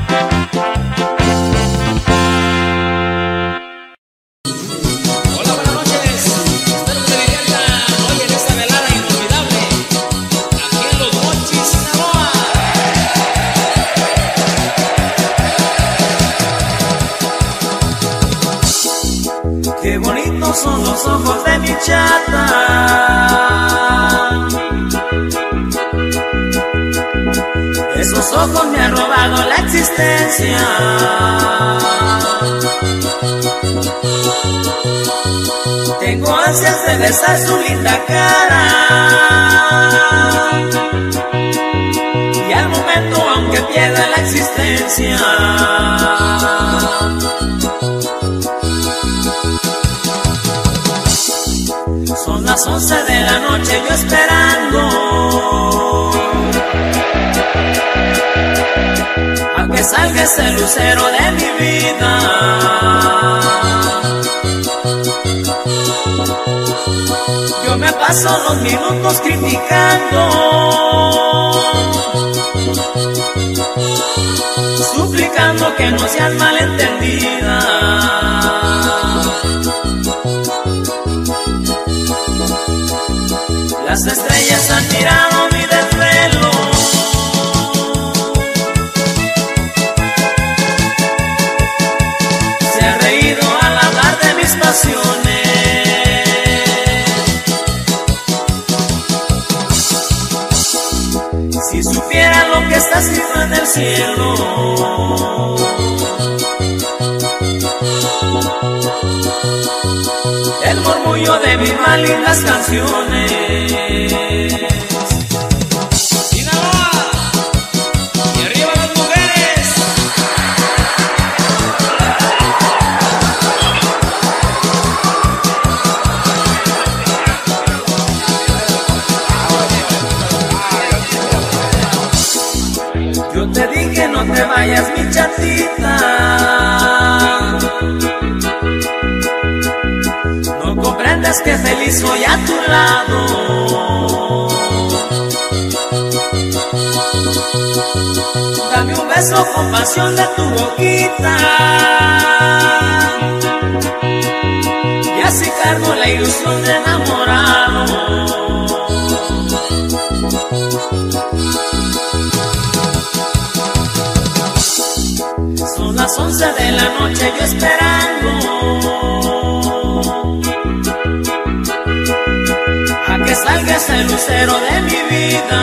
Hola, buenas noches. Espero que se diviertan hoy en esta velada inolvidable, aquí en Los Mochis, Sinaloa. Qué bonitos son los ojos de mi chata, esos ojos me han robado la existencia. Tengo ansias de besar su linda cara, y al momento aunque pierda la existencia, son las once de la noche yo esperando a que salga ese lucero de mi vida. Yo me paso los minutos criticando, suplicando que no seas malentendida. Las estrellas han mirado mi desvelo, se han reído al hablar de mis pasiones. Si supieran lo que está escrito en el cielo, el murmullo de mis más lindas canciones. Sinaloa, y arriba las mujeres. Yo te dije no te vayas mi chatita, no comprendes que feliz soy a tu lado. Dame un beso con pasión de tu boquita, y así cargo la ilusión de enamorado. Son las once de la noche yo esperando a que salga ese lucero de mi vida.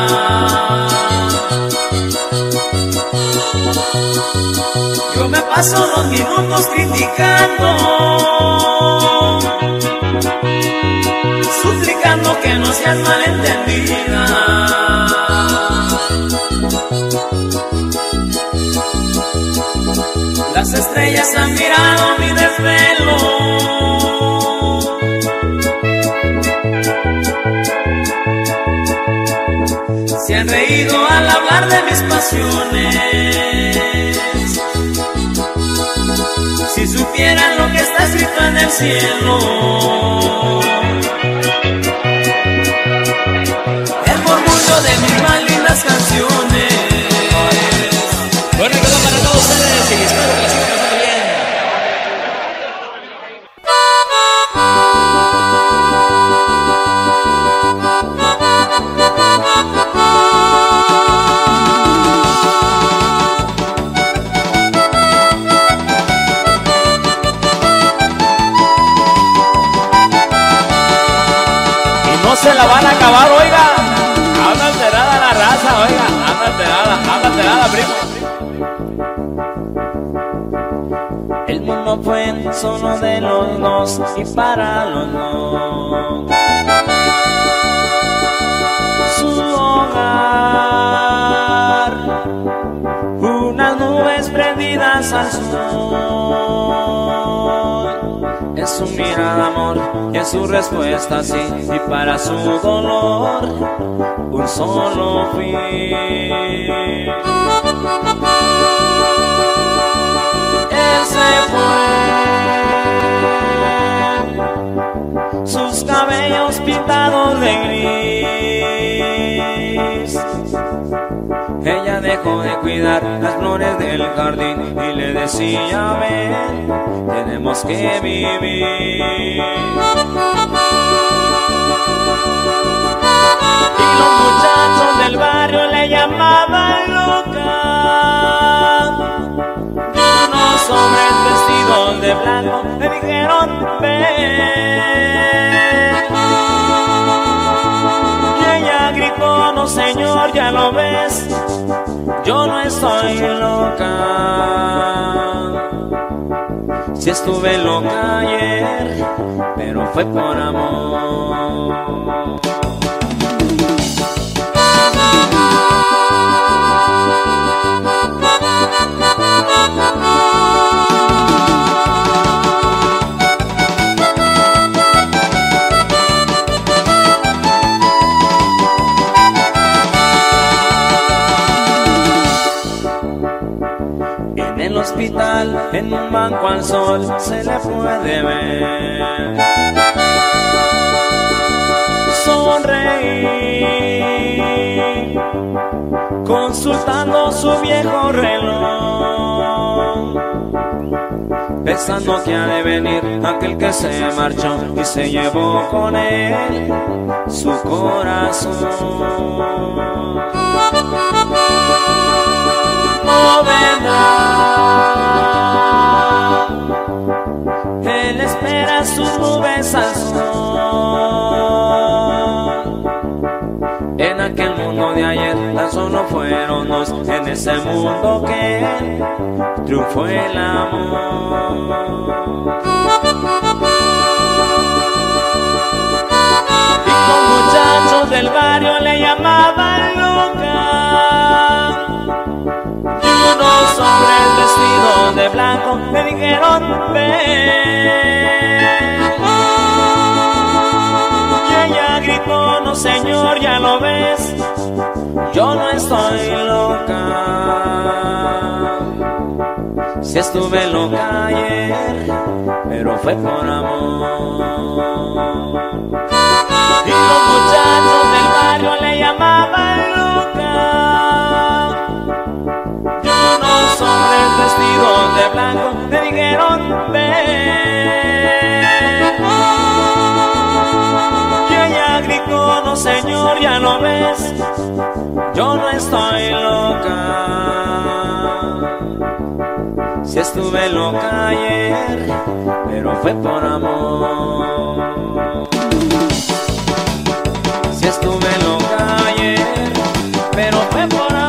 Yo me paso los minutos criticando, suplicando que no seas malentendida. Las estrellas han mirado mi desvelo, se han reído al hablar de mis pasiones. Si supieran lo que está escrito en el cielo, el murmullo de mis más lindas canciones. Bueno, y quedó para todos ustedes y espero que la sigan pasando bien. No se la van a acabar, oiga. Anda alterada la raza, oiga. Anda alterada, anda alterada, primo. El mundo fue solo de los dos y para los dos. Su hogar, unas nubes prendidas al sol. Es su mirada, amor, y es su respuesta, sí. Y para su dolor, un solo fin. Él se fue, sus cabellos pintados de gris. Ella dejó de cuidar las flores del jardín y le decía, ven, tenemos que vivir. Y los muchachos del barrio le llamaban loca. Y unos hombres vestidos de blanco le dijeron, ven. Y ella gritó, no señor, ya lo ves, yo no estoy loca. Si estuve loca ayer, pero fue por amor. En el hospital, en un banco al sol, se le puede ver sonreír, consultando su viejo reloj, pensando que ha de venir aquel que se marchó y se llevó con él su corazón. No vendrá, él espera sus nubes al sol. En aquel mundo de ayer tan solo fueron dos, en ese mundo que triunfó el amor. Y los muchachos del barrio le llamaban loca. Unos hombres vestidos de blanco me dijeron, ven. Y ella gritó, no señor, ya lo ves, yo no estoy loca. Si estuve loca ayer, pero fue por amor. Y los muchachos del barrio le llamaban loca. Hombres vestidos de blanco me dijeron, ven. Y ella gritó, no señor, ya lo ves, yo no estoy loca. Si estuve loca ayer, pero fue por amor. Si estuve loca ayer, pero fue por amor.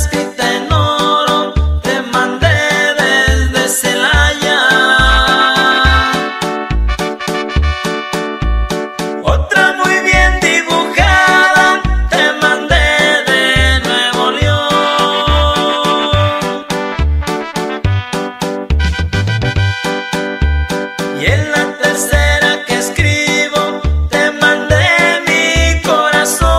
escrita en oro te mandé desde Celaya. Otra muy bien dibujada te mandé de Nuevo León. Y en la tercera que escribo te mandé mi corazón.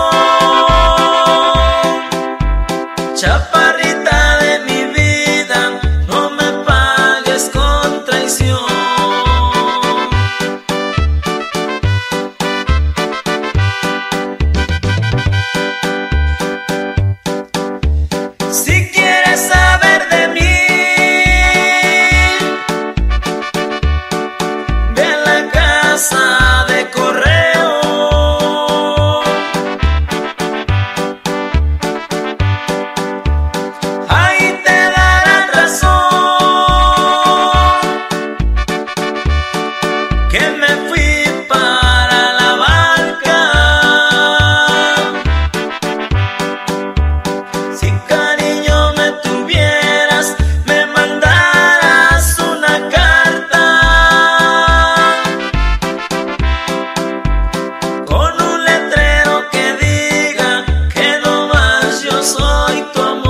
Chaparrita de mi vida, no me pagues con traición. Si quieres saber de mí, ve a la casa de correo. Ahí te darán razón que me fui para la barca. Si cariño me tuvieras, me mandarás una carta con un letrero que diga que no más yo soy tu amor.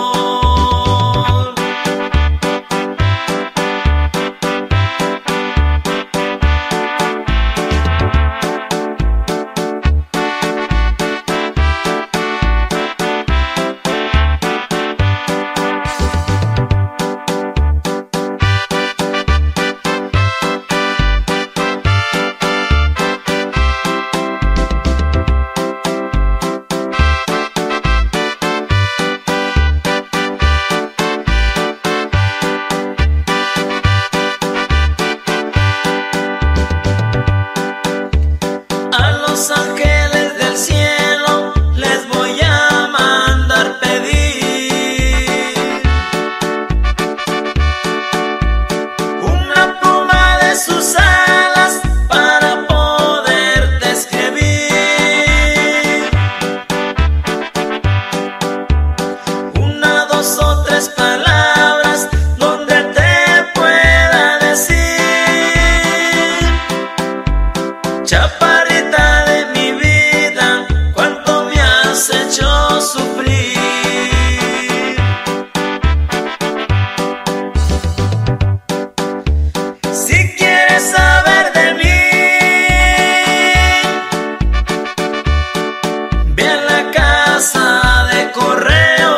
A los ángeles del cielo les voy a mandar pedir una pluma de sus alas para poderte escribir una, dos o tres palabras donde te pueda decir: chaparrita de mi vida, cuánto me has hecho sufrir. Si quieres saber de mí, ve a la casa de correo.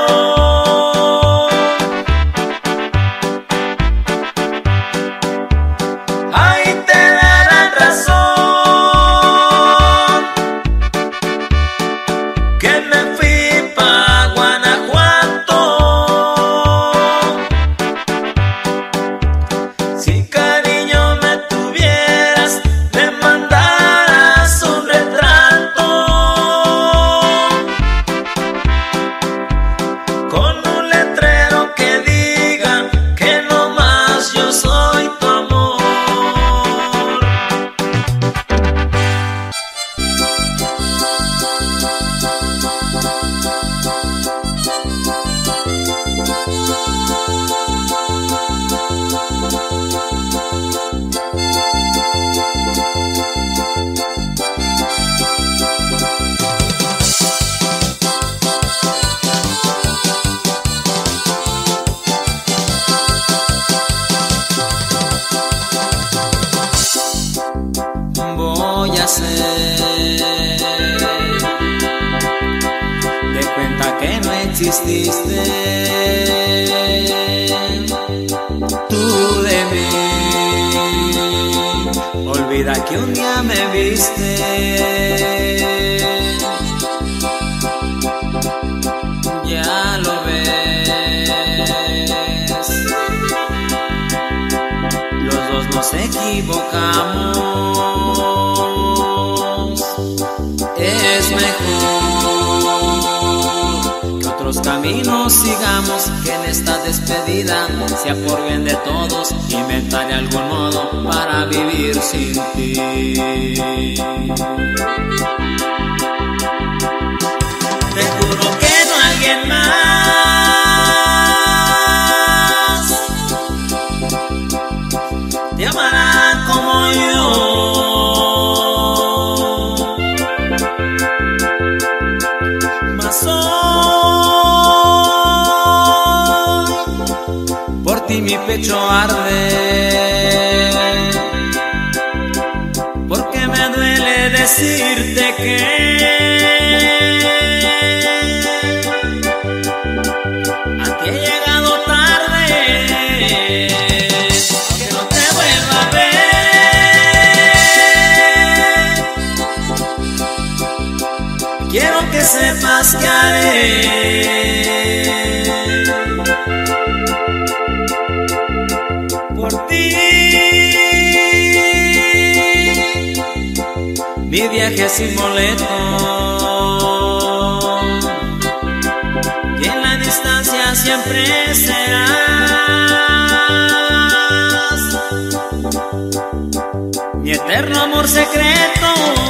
Ahí te darán razón que me fui pa' Guanajuato. Si cariño me tuvieras, me mandarás un retrato con un letrero que diga que no más yo soy tu amor. Voy a hacer de cuenta que no exististe tú de mí. Olvida que un día me viste. Ya lo ves, los dos nos equivocamos. Es mejor que otros caminos sigamos, que en esta despedida sea por bien de todos. Inventaré algún modo para vivir sin ti. Te juro que no alguien más ti mi pecho arde, porque me duele decirte que a ti he llegado tarde, aunque no te vuelva a ver. Quiero que sepas que haré por ti mi viaje sin boleto, y en la distancia siempre serás mi eterno amor secreto.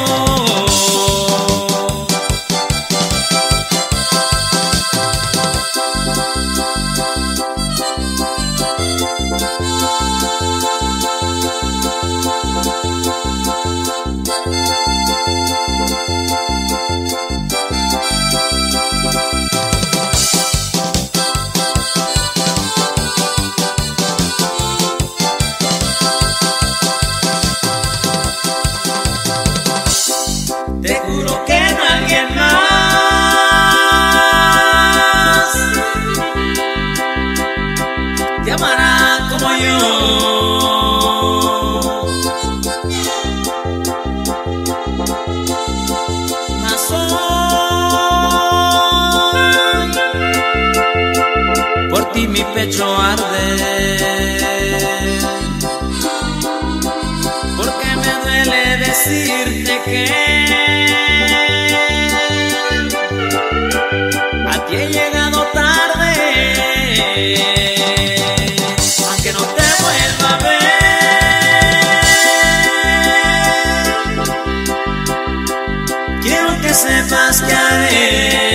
Te juro que no alguien más te amará como yo. Mas hoy por ti mi pecho arde, porque me duele decirte que a ti he llegado tarde, aunque no te vuelva a ver. Quiero que sepas que haré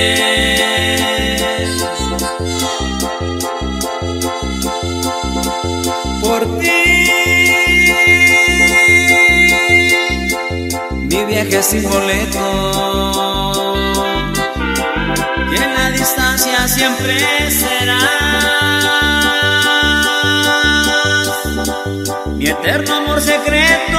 por ti mi viaje sin boleto, y en la distancia siempre serás mi eterno amor secreto.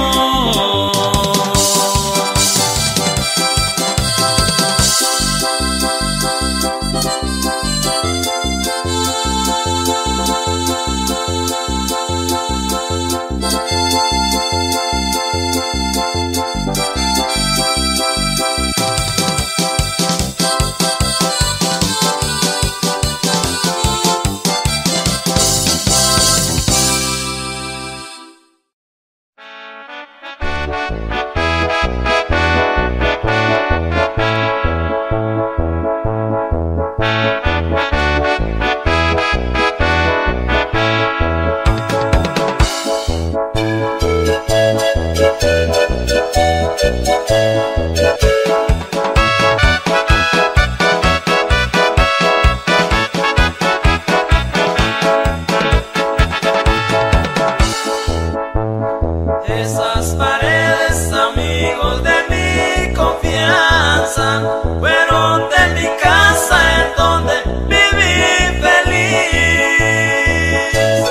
Esas paredes, amigos de mi confianza, fueron de mi casa en donde viví feliz.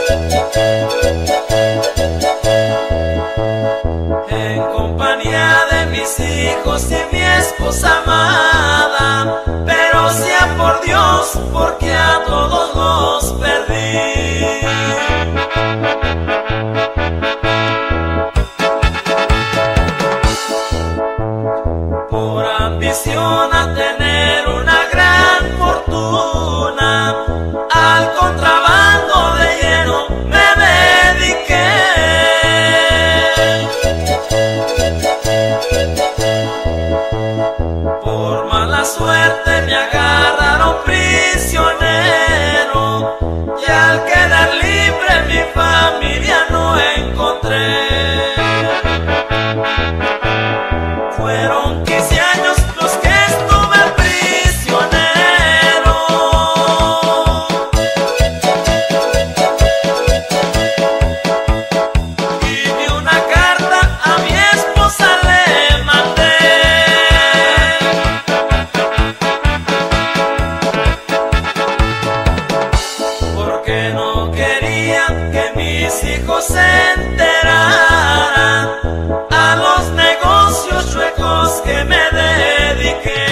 En compañía de mis hijos y mi esposa amada, pero sea por Dios, porque a todos los perdí. Por ambición a tener una gran fortuna, al contrabando de lleno me dediqué. Por mala suerte me agarraron prisionero, y al quedar libre mi familia no encontré. Fueron quince años los que estuve prisionero, y ni una carta a mi esposa le mandé, porque no quería mis hijos se enteraran a los negocios chuecos que me dediqué.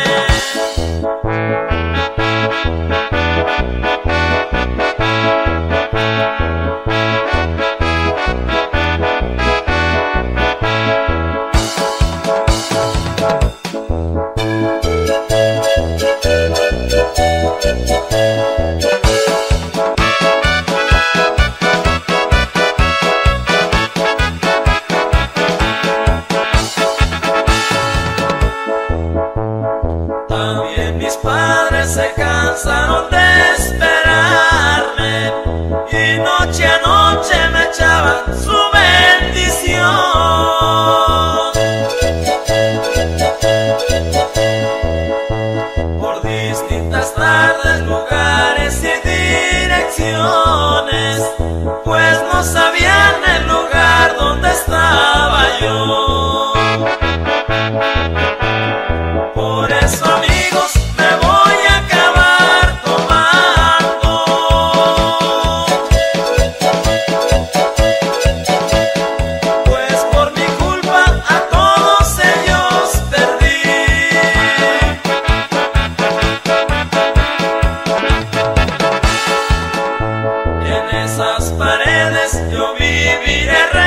También mis padres se cansaron de esperarme y noche a noche me echaban su bendición. Por distintas tardes, lugares y direcciones, pues no sabían el lugar donde estaba yo. Por eso, amigos, me voy a acabar tomando, pues por mi culpa a todos ellos perdí. En esas paredes yo viviré.